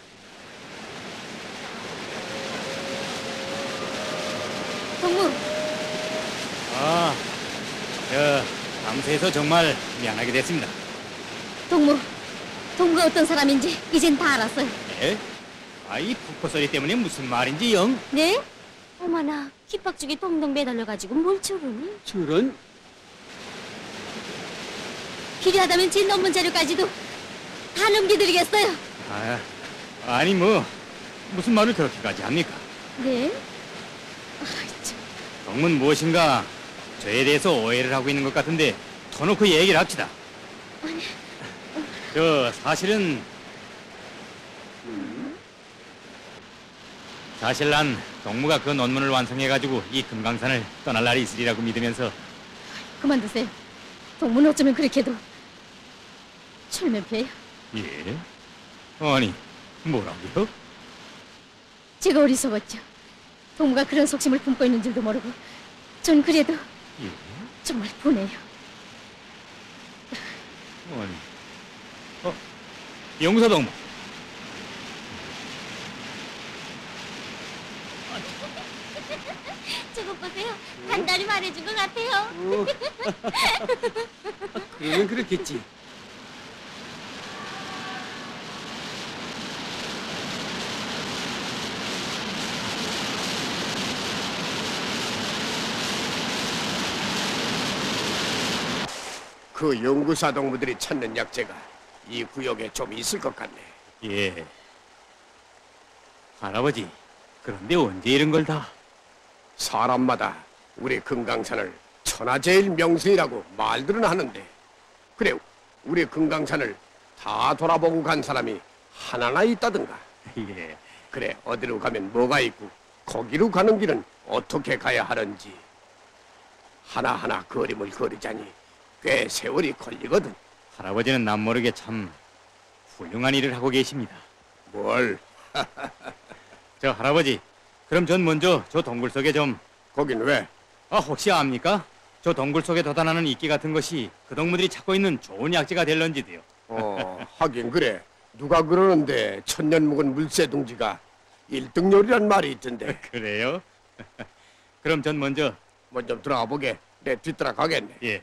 동무, 아, 저 감사해서 정말 미안하게 됐습니다. 동무 동무가 어떤 사람인지 이젠 다 알았어요. 예? 아이 푸포 소리 때문에 무슨 말인지 영. 네? 어머나, 귓박죽이 동동 매달려가지고 뭘 저러니? 저런. 필요하다면 제 논문 자료까지도 다 넘겨드리겠어요. 아, 아니 뭐 무슨 말을 그렇게까지 합니까? 네? 아이 참. 동문 무엇인가 저에 대해서 오해를 하고 있는 것 같은데 터놓고 얘기를 합시다. 저 사실은 사실 난 동무가 그 논문을 완성해가지고 이 금강산을 떠날 날이 있으리라고 믿으면서 그만두세요. 동무는 어쩌면 그렇게도 철면피해요. 예? 아니 뭐라고요? 제가 어리석었죠. 동무가 그런 속심을 품고 있는 줄도 모르고 전 그래도 예? 정말 분해요. 아니, 어, 용사 동무. 저거 보세요. 단단히 말해준 것 같아요. 그러면 그렇겠지. 그 연구사 동무들이 찾는 약재가 이 구역에 좀 있을 것 같네. 예. 할아버지, 그런데 언제 이런 걸 다? 사람마다 우리 금강산을 천하제일 명승이라고 말들은 하는데, 그래 우리 금강산을 다 돌아보고 간 사람이 하나나 있다든가. 예. 그래 어디로 가면 뭐가 있고 거기로 가는 길은 어떻게 가야 하는지 하나하나 그림을 그리자니 꽤 세월이 걸리거든. 할아버지는 남모르게 참 훌륭한 일을 하고 계십니다. 뭘? 저 할아버지, 그럼 전 먼저 저 동굴 속에 좀, 거긴 왜? 아, 혹시 압니까? 저 동굴 속에 돋아나는 이끼 같은 것이 그 동무들이 찾고 있는 좋은 약재가 될런지도요. 어 하긴 그래. 누가 그러는데 천년 묵은 물새둥지가 일등 요리란 말이 있던데. 그래요? 그럼 전 먼저, 먼저 들어가 보게. 내 뒤따라 가겠네. 예.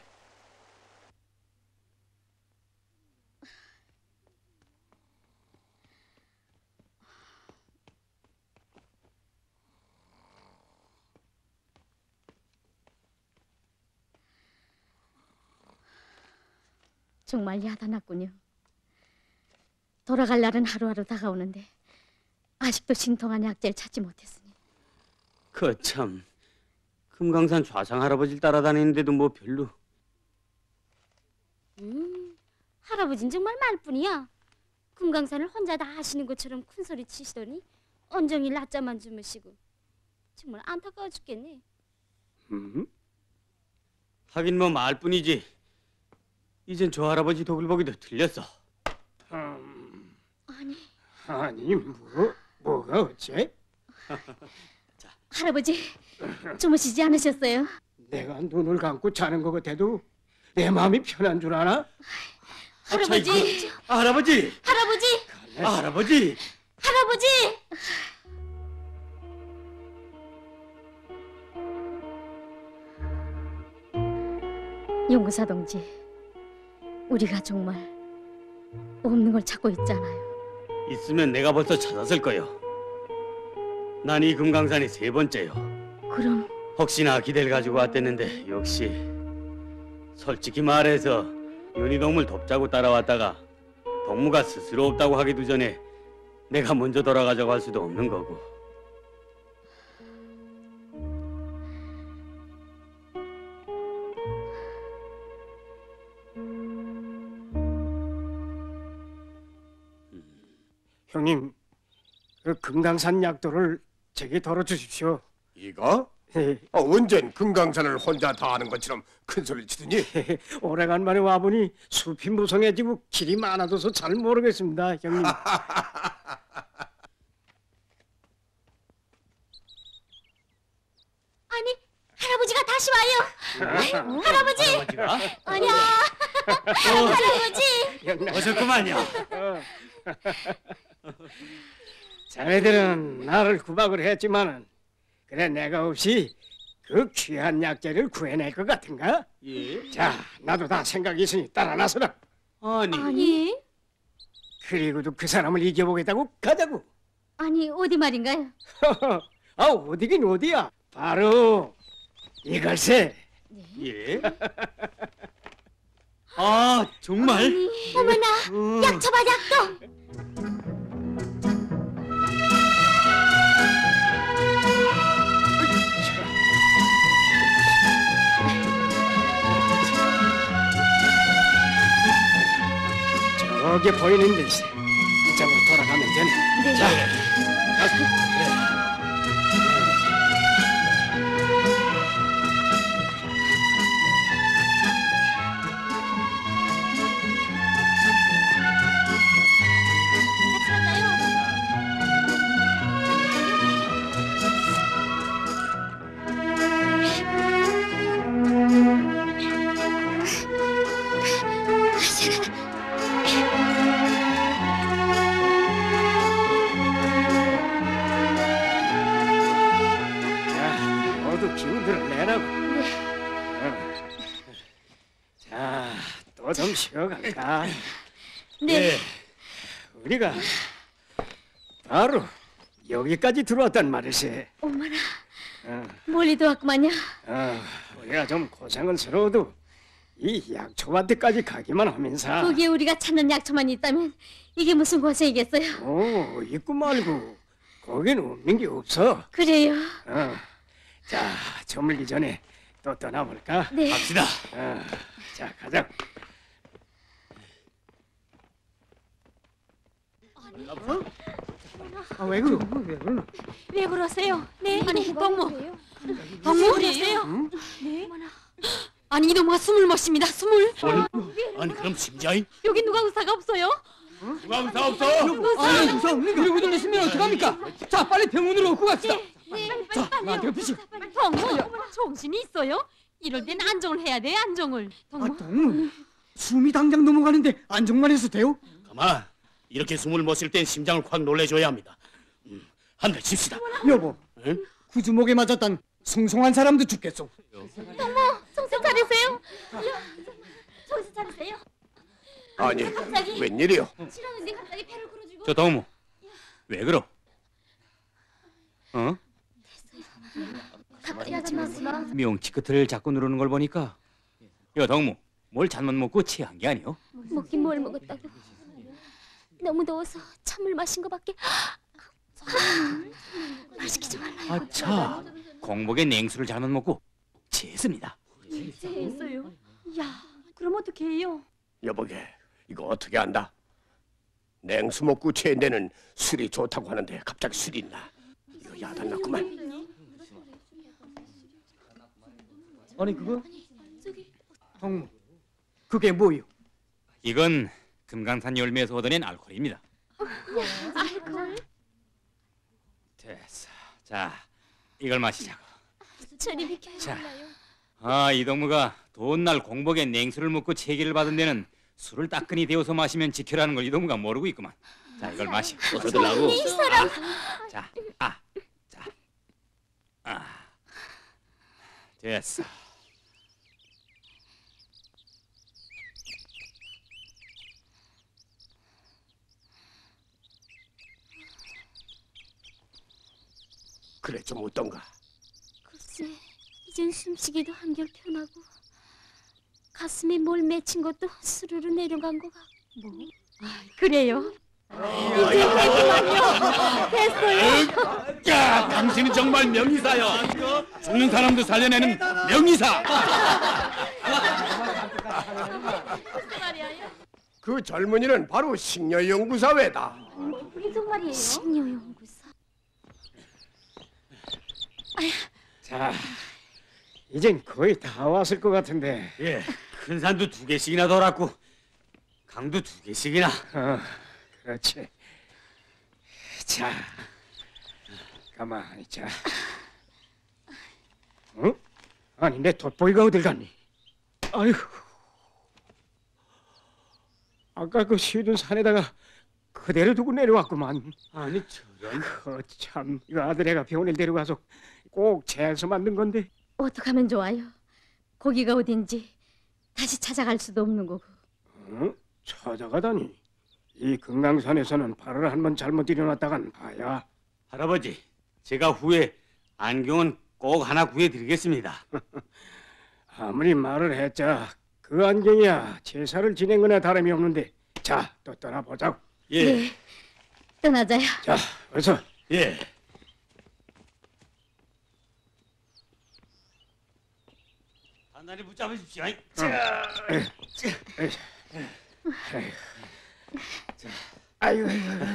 정말 야단났군요. 돌아갈 날은 하루하루 다가오는데 아직도 신통한 약재를 찾지 못했으니. 거참, 금강산 좌상 할아버지를 따라다니는데도 뭐 별로. 음, 할아버진 정말 말뿐이야. 금강산을 혼자 다 하시는 것처럼 큰소리 치시더니 온종일 낮잠만 주무시고 정말 안타까워 죽겠네. 음? 하긴 뭐 말뿐이지. 이젠 저 할아버지 독을 보기도 틀렸어. 음, 아니, 아니 뭐 뭐가 어째? 할아버지 주무시지 않으셨어요? 내가 눈을 감고 자는 것 같아도 내 마음이 편한 줄 아나? 할아버지, 아, 할아버지! 할아버지, 아, 할아버지! 할아버지. 용구사 동지, 우리가 정말 없는 걸 찾고 있잖아요. 있으면 내가 벌써 찾았을 거요. 난 이 금강산이 세 번째요. 그럼 혹시나 기대를 가지고 왔댔는데 역시 솔직히 말해서 연희동물 돕자고 따라왔다가 동무가 스스로 없다고 하기도 전에 내가 먼저 돌아가자고 할 수도 없는 거고. 형님, 그 금강산 약도를 제게 덜어주십시오. 이거? 어, 언젠 금강산을 혼자 다 하는 것처럼 큰 소리 치더니. 오래간만에 와보니 숲이 무성해지고 길이 많아져서 잘 모르겠습니다, 형님. 아니, 할아버지가 다시 와요. 할아버지, 할아버지가? 아니야, 할아버지. 어셨구만요. 자네들은 나를 구박을 했지만은 그래 내가 없이 그 귀한 약재를 구해낼 것 같은가? 예? 자, 나도 다 생각이 있으니 따라 나서라. 아니, 아니, 그리고도 그 사람을 이겨보겠다고 가자고. 아니 어디 말인가요? 아, 어디긴 어디야. 바로 이걸세. 예? 아, 정말? 어머나, 약초봐 약도. 저기 보이는 데 있어. 이쪽으로 돌아가면 되네. 네. 자, 같이 갈까요? 힘들어 내라고. 네. 어. 자, 또 좀 쉬어갈까? 네. 우리가 바로 여기까지 들어왔단 말이지. 어머나, 어, 멀리도 왔구만요. 어, 우리가 좀 고생은 스러워도 이 약초밭에까지 가기만 하면서 거기에 우리가 찾는 약초만 있다면 이게 무슨 고생이겠어요? 오, 있고 말고 거긴 없는 게 없어. 그래요. 어. 자, 저물기 전에 또 떠나볼까? 네. 갑시다. 어, 자, 가자. 아, 왜 그러? 왜 그러? 왜 그러세요? 네? 아니 동무. 동무 그러세요? 네? 아니 이놈아 숨을 못 쉽니다. 숨을. 아니 그럼 심자인? 여기 누가 의사가 없어요? 누가 의사 없어? 아니, 무서워. 이러고 돌리시면 어떡합니까? 자, 빨리 병원으로 얻고 갑시다. 네. 자, 나한테 피시. 동무. 정신이 있어요? 이럴 땐 안정을 해야 돼. 안정을. 아, 동무. 동무. 숨이 당장 넘어가는데 안정만 해서 돼요? 가만. 이렇게 숨을 못 쉴 땐 심장을 확 놀래줘야 합니다. 음, 한 대 칩시다. 여보, 응? 구주목에 맞았던 송송한 사람도 죽겠소. 정신 차리세요. 정신 차리세요. 아니, 갑자기? 웬일이요? 싫었는데 갑자기 배를 끌어주고. 저 동무, 왜 그러? 어? 갑자기 하지 마세요. 명치 끝을 자꾸 누르는 걸 보니까 여 동무, 뭘 잘못 먹고 체한 게 아니오? 먹긴 뭘 먹었다고. 너무 더워서 찬물 마신 거밖에. 말 시키지 말라. 아차, 공복에 냉수를 잘못 먹고 체했습니다. 했어요. 야, 그럼 어떻게 해요? 여보게, 이거 어떻게 한다? 냉수 먹고 취한 데는 술이 좋다고 하는데 갑자기 술이 있나? 이거 야단났구만. 아니, 그거? 동무, 그게 뭐요? 이건 금강산 열매에서 얻어낸 알코올입니다. 알코올? 됐어. 자, 이걸 마시자고. 저리 비켜요. 자, 아, 이 동무가 돈날 공복에 냉수를 먹고 체기를 받은 데는 술을 따끈히 데워서 마시면 지켜라는 걸 이 동무가 모르고 있구만. 자, 이걸 마시고. 어서 들라고. 이 사람. 자, 아, 자, 아, 됐어. 그래 좀 어떤가? 글쎄, 이젠 숨쉬기도 한결 편하고 가슴에 뭘 맺힌 것도 스르르 내려간 것 같고. 뭐? 그래요? 이제 됐구만요. 됐어요. 야, 당신은 정말 명의사요. 죽는 사람도 살려내는 명의사. 무슨 말이에요? 그 젊은이는 바로 식녀연구사회다. 무슨 말이에요? 식료연구사. 자, 이젠 거의 다 왔을 것 같은데. 예, 큰 산도 두 개씩이나 돌았고 강도 두 개씩이나. 어, 그렇지. 자, 가만히 있자. 응? 아니, 내 돋보이가 어딜 갔니? 아이고. 아까 그 쉬던 산에다가 그대로 두고 내려왔구만. 아니 저런. 그 참, 이 아들애가 병원에 데려가서 꼭 재서 만든 건데. 어떡하면 좋아요? 거기가 어딘지 다시 찾아갈 수도 없는 거고. 응? 찾아가다니. 이 금강산에서는 발을 한번 잘못 일어났다간 봐야. 할아버지, 제가 후에 안경은 꼭 하나 구해드리겠습니다. 아무리 말을 했자 그 안경이야 제사를 지낸 거나 다름이 없는데. 자, 또 떠나보자고. 예, 네. 떠나자요. 자, 어서. 예. 단단히 붙잡으십시오. 아이. 아이고, 아이고,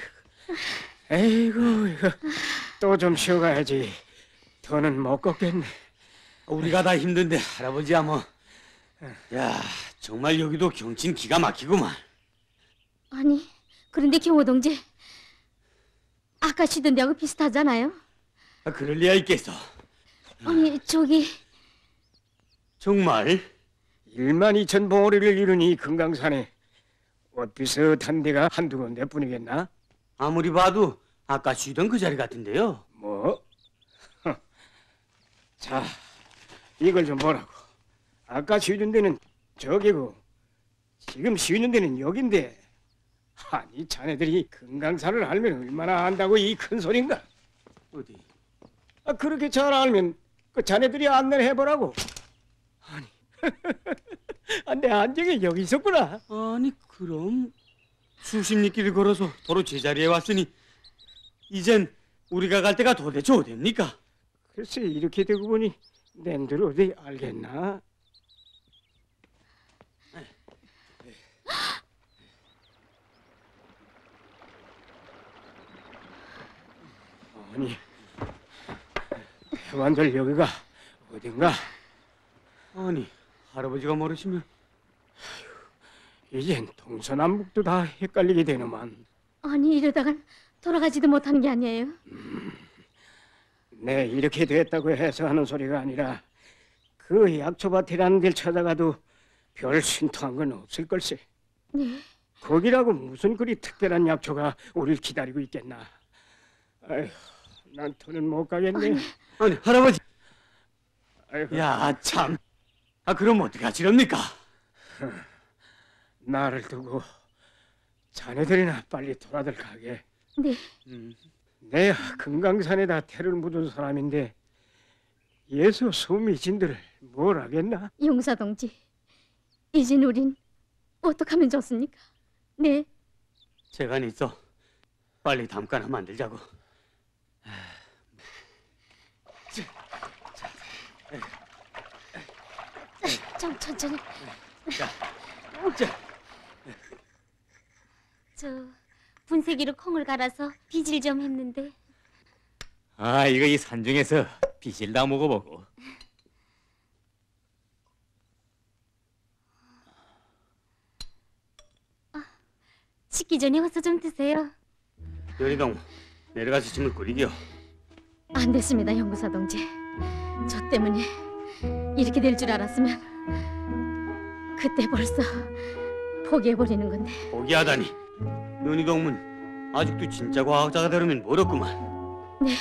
아이고, 이거 또 좀 쉬어가야지. 더는 못 걷겠네. 우리가 다 힘든데 할아버지야 뭐. 야, 정말 여기도 경치는 기가 막히구만. 아니, 그런데 경호 동지, 아까 쉬던 데하고 비슷하잖아요. 아, 그럴 리야 있겠어. 아니, 저기 정말? 일만 이천 봉오리를 이룬 이 금강산에 옷 비슷한 데가 한두 군데뿐이겠나? 아무리 봐도 아까 쉬던 그 자리 같은데요. 뭐? 자, 이걸 좀 보라고. 아까 쉬는 데는 저기고 지금 쉬는 데는 여긴데. 아니, 자네들이 금강산을 알면 얼마나 안다고 이 큰 소린가? 어디? 아, 그렇게 잘 알면 그 자네들이 안내를 해보라고. 아니, 아, 내 안정이 여기 있었구나. 아니 그럼 수십 리길을 걸어서 도로 제자리에 왔으니 이젠 우리가 갈 때가 도대체 어딥니까? 글쎄, 이렇게 되고 보니 낸들 어디 알겠나? 아니, 대관절 여기가 어딘가? 아니 할아버지가 모르시면 이젠 동서남북도 다 헷갈리게 되는만. 아니 이러다간 돌아가지도 못하는 게 아니에요. 네, 이렇게 됐다고 해서 하는 소리가 아니라 그 약초밭이라는 데를 찾아가도 별 신통한 건 없을 걸세. 네. 거기라고 무슨 그리 특별한 약초가 우릴 기다리고 있겠나. 아휴, 난 더는 못 가겠네. 아니 할아버지. 아이고, 야 참. 아 그럼 어떻게 하시렵니까? 나를 두고 자네들이나 빨리 돌아들 가게. 네. 음. 내 금강산에다 태를 묻은 사람인데 예수 소미진들을 뭘 하겠나? 용사 동지, 이젠 우린 어떡하면 좋습니까? 네. 재간이 있어. 빨리 담가나 만들자고. 좀 천천히. 자, 자. 저 분쇄기로 콩을 갈아서 빚을 좀 했는데. 아, 이거 이 산중에서 빚을 다 먹어보고. 식기 전에 어서 좀 드세요. 연희동 내려가서 짐을 꾸리기요. 안 됐습니다, 연구사 동지. 저 때문에 이렇게 될 줄 알았으면 그때 벌써 포기해버리는 건데. 포기하다니. 연희동문 아직도 진짜 과학자가 되려면 멀었구만. 네.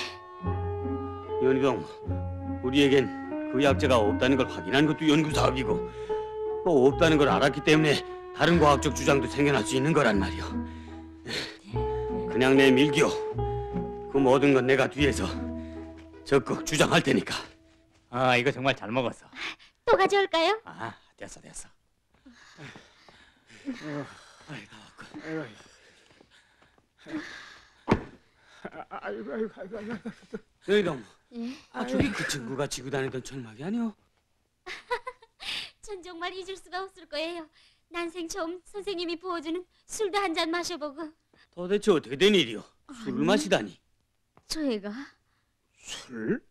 연희동, 우리에겐 그 약재가 없다는 걸 확인한 것도 연구 사업이고 또 없다는 걸 알았기 때문에 다른 과학적 주장도 생겨날 수 있는 거란 말이오. 그냥 내 밀기요. 그 모든 건 내가 뒤에서 적극 주장할 테니까. 아, 이거 정말 잘 먹었어. 또 가져올까요? 아, 됐어, 됐어. 아이고, 아이고, 아이고, 아이고. 연희동, 예. 아 저기 그 친구가 지고 다니던 철막이 아니오? 전 정말 잊을 수가 없을 거예요. 난생 처음 선생님이 부어주는 술도 한 잔 마셔보고. 도대체 어떻게 된 일이오? 술을 마시다니. 저 애가 술?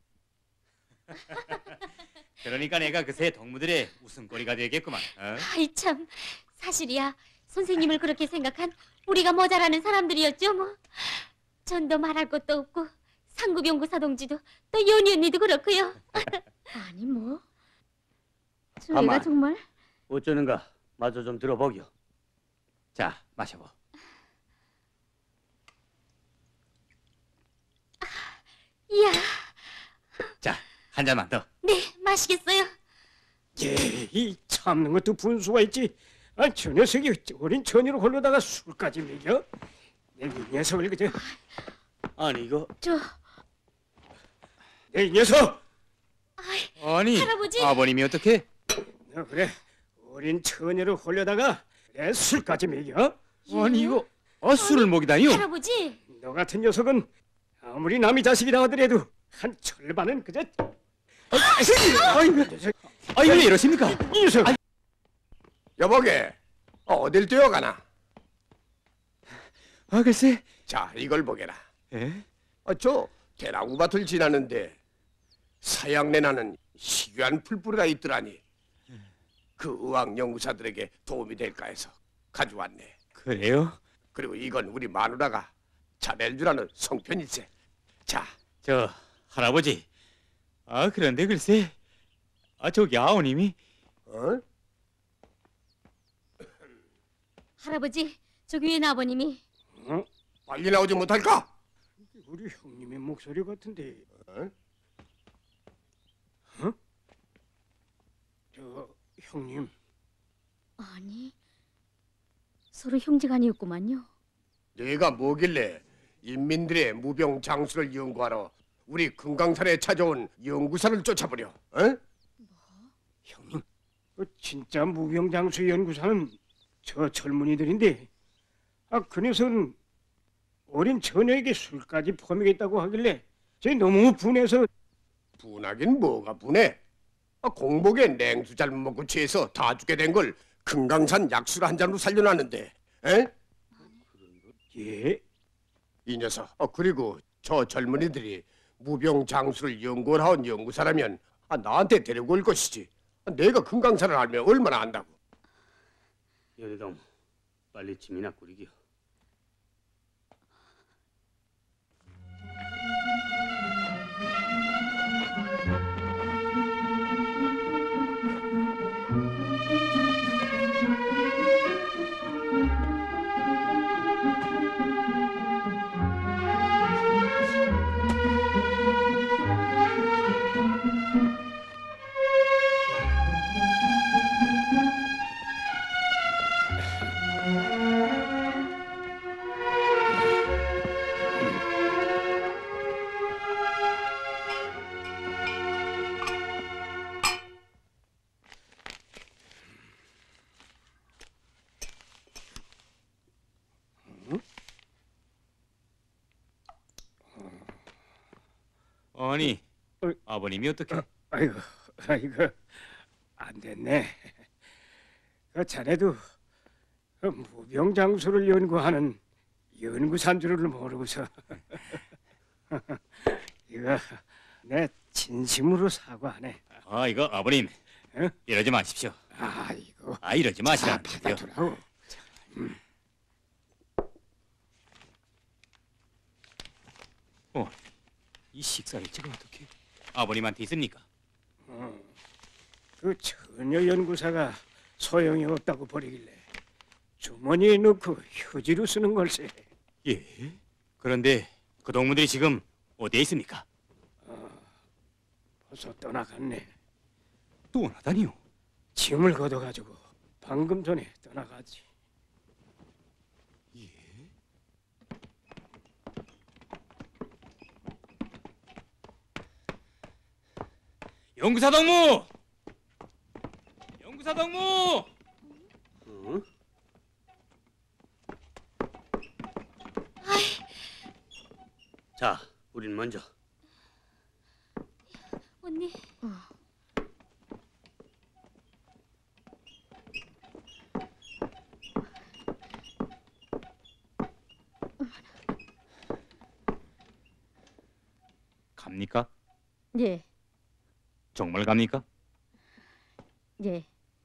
그러니까 내가 그새 동무들의 웃음거리가 되겠구만. 어? 아이 참, 사실이야. 선생님을 그렇게 생각한 우리가 모자라는 사람들이었죠 뭐. 전도 말할 것도 없고 상구병구사 동지도 또 연희 언니도 그렇고요. 아니 뭐. 저 가만. 애가 정말. 어쩌는가 마저 좀 들어보기요. 자, 마셔보. 이야, 자, 한 잔만 더. 네, 마시겠어요. 예, 이 참는 것도 분수가 있지. 아, 저 녀석이 어린 처녀를 홀려다가 술까지 먹여? 내 이 녀석을 그저, 아니 이거 저 내 이 녀석! 아니, 할아버지. 아버님이 어떻게? 너 그래, 어린 처녀를 홀려다가 내 술까지 먹여? 아니 이거 아, 술을 먹이다니요? 할아버지. 너 같은 녀석은 아무리 남의 자식이라 하더라도 한 절반은 그저. 아이고, 아이고 왜 이러십니까? 이 녀석! 여보게, 어딜 뛰어가나? 아, 글쎄. 자, 이걸 보게라. 에? 아, 저 대나무밭을 지나는데 사양내 나는 희귀한 풀뿌리가 있더라니. 그 의학 연구사들에게 도움이 될까 해서 가져왔네. 그래요? 그리고 이건 우리 마누라가 자넬 줄 아는 성편일세. 자, 저 할아버지. 아, 그런데 글쎄. 아, 저기 아우님이. 어? 할아버지, 저기 위에 아버님이. 어? 빨리 나오지 못할까? 우리 형님의 목소리 같은데. 어? 형님, 아니, 서로 형제가 아니었구만요. 내가 뭐길래 인민들의 무병 장수를 연구하러 우리 금강산에 찾아온 연구사를 쫓아버려? 어? 형님, 그 진짜 무병장수 연구사는 저 젊은이들인데, 아, 그 녀석은 어린 처녀에게 술까지 퍼먹였다고 하길래 제 너무 분해서. 분하긴 뭐가 분해? 아, 공복에 냉수 잘못 먹고 취해서 다 죽게 된 걸 금강산 약술 한 잔으로 살려놨는데, 에? 예? 이 녀석. 아, 그리고 저 젊은이들이 무병 장수를 연구하러 온 연구사라면 아, 나한테 데리고 올 것이지. 아, 내가 금강산을 알면 얼마나 안다고. 연희동, 빨리 짐이나 꾸리기요. 아니, 어. 아버님이 어떻게? 아이고, 아이고, 안 됐네. 그 자네도 그 무병장수를 연구하는 연구사인 줄을 모르고서. 이거 내 진심으로 사과하네. 아, 이거 아버님, 어? 이러지 마십시오. 아이고, 아, 이러지 마시라는 자, 거요. 받아두라고. 어, 이 식사일지가 어떻게? 아버님한테 있습니까? 그 처녀 연구사가 소용이 없다고 버리길래 주머니에 넣고 휴지로 쓰는 걸세. 예. 그런데 그 동무들이 지금 어디에 있습니까? 벌써 떠나갔네. 떠나다니요. 짐을 걷어가지고 방금 전에 떠나가지. 연구사 동무! 연구사 동무! 어? 자, 우린 먼저. 언니. 갑니까? 예, 정말 갑니까? 예.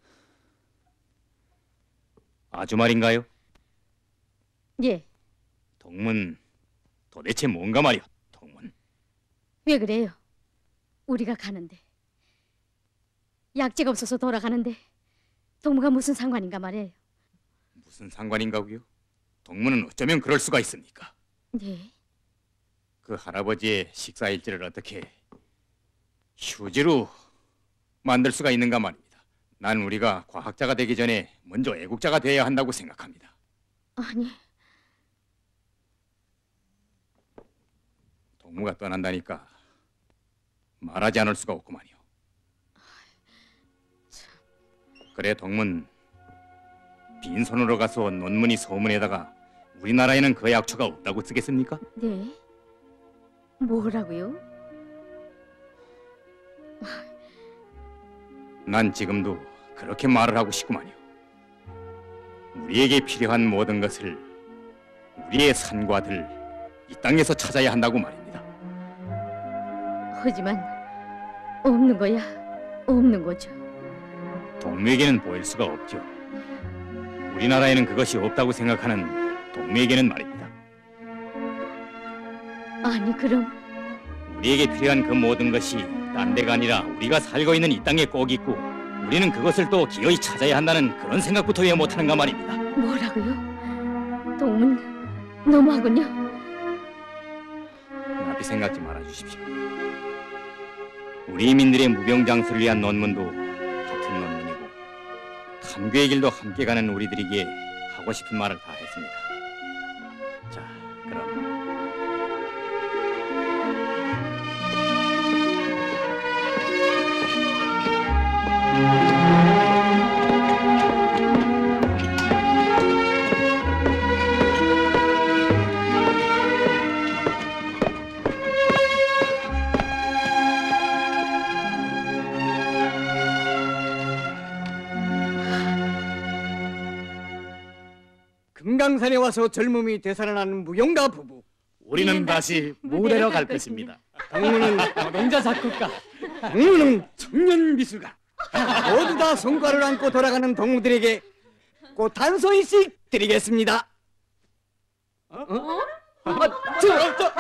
아주 말인가요? 예, 동문 도대체 뭔가 말이오, 동문. 왜 그래요? 우리가 가는데 약재가 없어서 돌아가는데 동무가 무슨 상관인가 말이에요. 무슨 상관인가고요? 동문은 어쩌면 그럴 수가 있습니까? 예, 그 할아버지의 식사 일지를 어떻게 휴지로 만들 수가 있는가 말입니다. 난 우리가 과학자가 되기 전에 먼저 애국자가 되어야 한다고 생각합니다. 아니, 동무가 떠난다니까 말하지 않을 수가 없구만요. 그래, 동문 빈손으로 가서 논문이 소문에다가 우리나라에는 그 약초가 없다고 쓰겠습니까? 네? 뭐라고요? 난 지금도 그렇게 말을 하고 싶구만요. 우리에게 필요한 모든 것을 우리의 산과들 이 땅에서 찾아야 한다고 말입니다. 하지만 없는 거야, 없는 거죠. 동무에게는 보일 수가 없죠. 우리나라에는 그것이 없다고 생각하는 동무에게는 말입니다. 아니 그럼 우리에게 필요한 그 모든 것이 딴 데가 아니라 우리가 살고 있는 이 땅에 꼭 있고 우리는 그것을 또 기어이 찾아야 한다는 그런 생각부터 왜 못하는가 말입니다. 뭐라고요? 동문 너무하군요. 나비 생각지 말아주십시오. 우리 인민들의 무병장수를 위한 논문도 같은 논문이고 감교의 길도 함께 가는 우리들에게 하고 싶은 말을 다 했습니다. 자, 그럼 금강산에 와서 젊음이 되살아나는 무용가 부부. 우리는 다시 무대로 갈 것입니다. 당무는 노동자 작곡가, 당무는 청년 미술가. 모두 다 성과를 안고 돌아가는 동무들에게 꽃 한 송이씩 드리겠습니다. 어? 어? 아, 저, 저.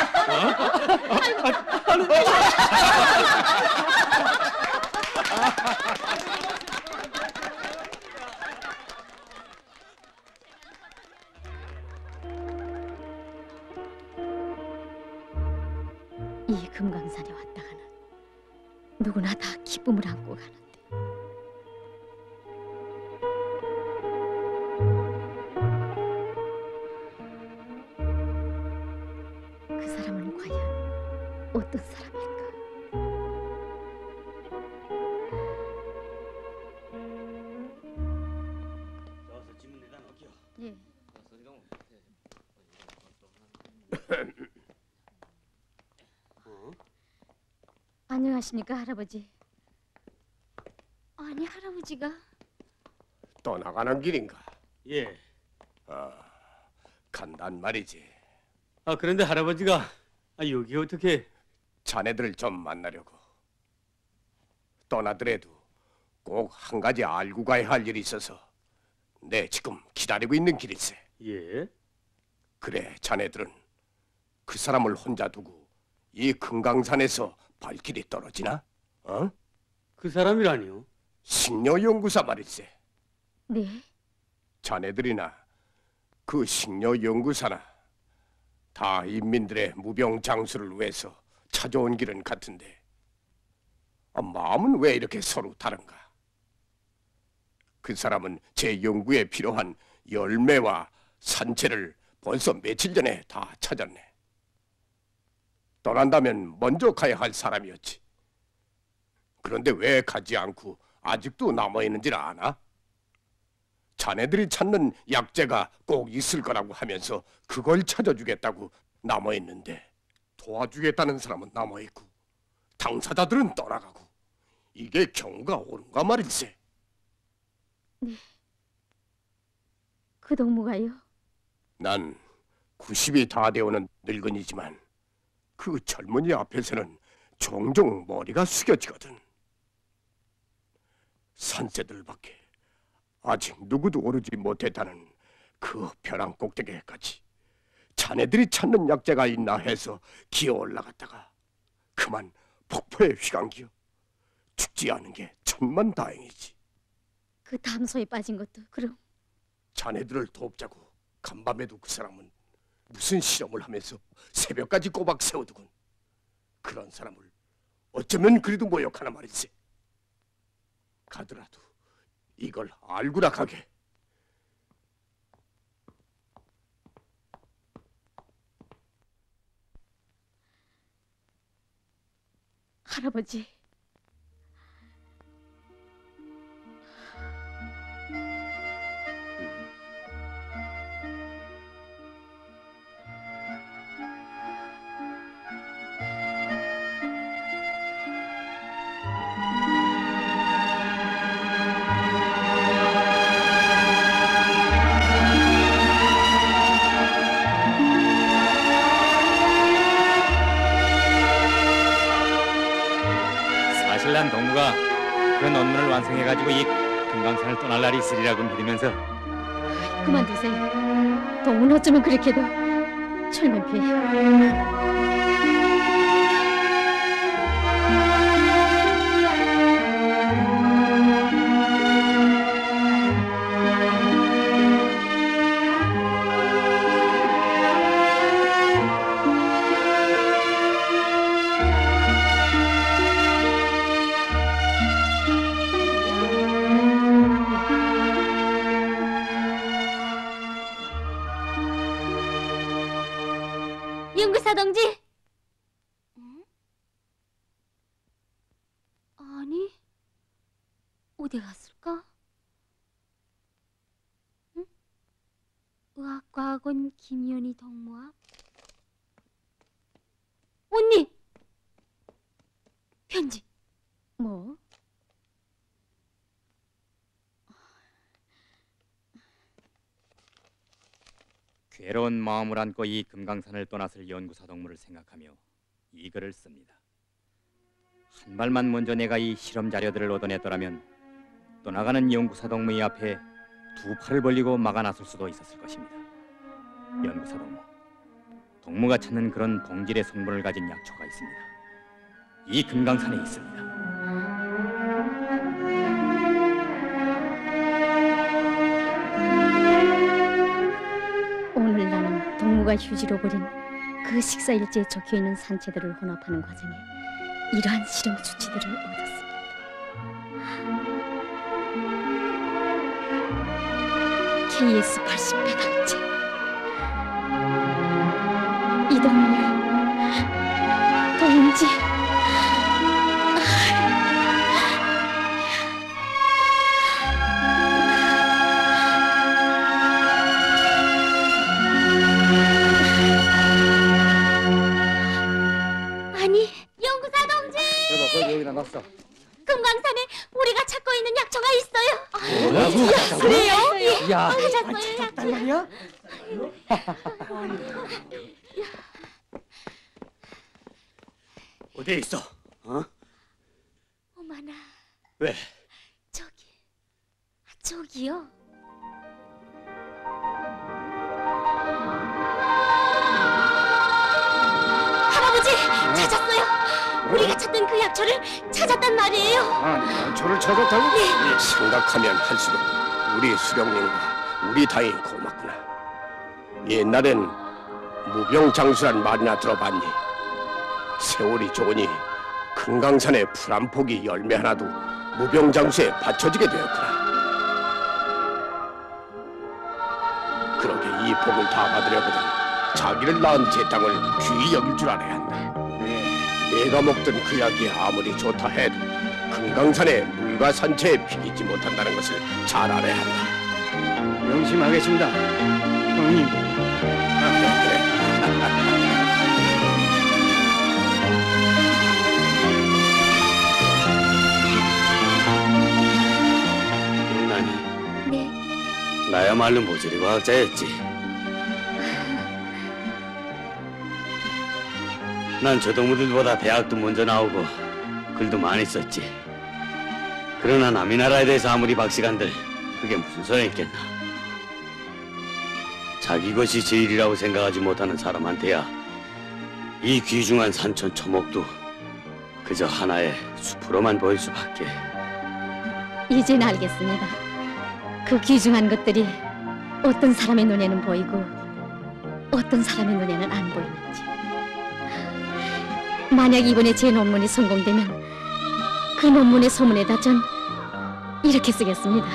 이 금강산에 왔다가는 누구나 다 기쁨을 안고 가는데 그 사람은 과연 어떤 사람일까? 저서 지문 내다 넣기요. 예. 안녕하십니까, 할아버지. 아니 할아버지가 떠나가는 길인가? 예. 간단 말이지. 아 그런데 할아버지가 아, 여기 어떻게? 자네들을 좀 만나려고. 떠나더라도 꼭 한 가지 알고 가야 할 일이 있어서 내 지금 기다리고 있는 길일세. 예. 그래, 자네들은 그 사람을 혼자 두고 이 금강산에서 발길이 떨어지나? 어? 그 사람이라니요? 식료연구사 말일세. 네. 자네들이나 그 식료연구사나 다 인민들의 무병장수를 위해서 찾아온 길은 같은데 아, 마음은 왜 이렇게 서로 다른가? 그 사람은 제 연구에 필요한 열매와 산채를 벌써 며칠 전에 다 찾았네. 떠난다면 먼저 가야 할 사람이었지. 그런데 왜 가지 않고 아직도 남아있는지를 아나? 자네들이 찾는 약재가 꼭 있을 거라고 하면서 그걸 찾아주겠다고 남아있는데 도와주겠다는 사람은 남아있고 당사자들은 떠나가고 이게 경우가 옳은가 말일세. 네. 그 동무가요? 난 구십이 다 되어는 늙은이지만 그 젊은이 앞에서는 종종 머리가 숙여지거든. 산새들밖에 아직 누구도 오르지 못했다는 그 벼랑 꼭대기까지 자네들이 찾는 약재가 있나 해서 기어 올라갔다가 그만 폭포에 휘감기어 죽지 않은 게 천만다행이지. 그 담소에 빠진 것도 그럼? 자네들을 돕자고 간밤에도 그 사람은 무슨 실험을 하면서 새벽까지 꼬박 세워두곤. 그런 사람을 어쩌면 그리도 모욕하나 말이지. 가더라도 이걸 알고나 가게. 할아버지. 사실 난 동무가 그 논문을 완성해가지고 이 금강산을 떠날 날이 있으리라고 믿으면서 그만두세요. 동문 어쩌면 그렇게도 철면피해요. 연구사 동지. 응? 아니, 어디 갔을까? 응? 의학과학원 김연희 동무 앞. 언니! 편지. 뭐? 괴로운 마음을 안고 이 금강산을 떠났을 연구사 동무를 생각하며 이 글을 씁니다. 한 발만 먼저 내가 이 실험 자료들을 얻어냈더라면 떠나가는 연구사 동무의 앞에 두 팔을 벌리고 막아 나설 수도 있었을 것입니다. 연구사 동무, 동무가 찾는 그런 동질의 성분을 가진 약초가 있습니다. 이 금강산에 있습니다. 오늘 나는 동무가 휴지로 버린 그 식사일지에 적혀있는 산채들을 혼합하는 과정에 이러한 실험 수치들을 얻었습니다. 케이에스 팔십 배당제, 이동률, 동지, 아니, 연구사 동지! 여보, 거기 여기다 놨어. 금강산에 우리가 찾고 있는 약초가 있어요. 뭐라고? 그래요? 예, 야, 찾았어요, 약초. 단 말이야? 어디에 있어? 어? 어머나, 왜? 저기, 저기요. 할아버지, 찾았어요. 우리가 찾던 그 약초를 찾았단 말이에요. 아니, 약초를 찾았다고? 네. 생각하면 할수록 우리 수령님과 우리 다행이 고맙구나. 옛날엔 무병장수란 말이나 들어봤니? 세월이 좋으니 금강산의 풀 한 폭이 열매 하나도 무병장수에 받쳐지게 되었구나. 그러게 이 복을 다 받으려거든 자기를 낳은 제 땅을 귀히 여길 줄 알아야 한다. 내가 먹던 그 약이 아무리 좋다 해도 금강산의 물과 산채에 피기지 못한다는 것을 잘 알아야 한다. 명심하겠습니다. 형님. 용란이, 네. 나야말로 모조리 과학자였지. 난 저 동무들보다 대학도 먼저 나오고 글도 많이 썼지. 그러나 남이 나라에 대해서 아무리 박식한들 그게 무슨 소용 있겠나. 자기 것이 제일이라고 생각하지 못하는 사람한테야 이 귀중한 산천 초목도 그저 하나의 숲으로만 보일 수밖에. 이젠 알겠습니다. 그 귀중한 것들이 어떤 사람의 눈에는 보이고 어떤 사람의 눈에는 안 보이는지. 만약 이번에 제 논문이 성공되면 그 논문의 소문에다 전 이렇게 쓰겠습니다.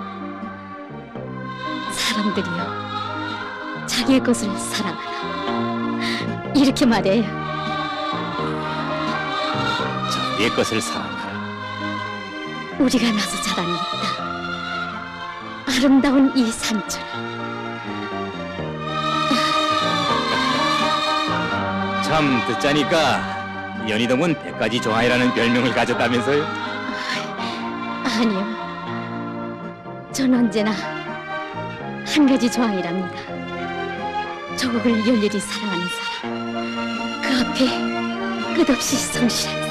사람들이여, 자기의 것을 사랑하라. 이렇게 말해요. 자기의 것을 사랑하라. 우리가 나서 자랑이 있다. 아름다운 이 산천을. 참 듣자니까 연희동은 백가지 조항이라는 별명을 가졌다면서요? 아니요. 전 언제나 한 가지 조항이랍니다. 조국을 열렬히 사랑하는 사람. 그 앞에 끝없이 성실한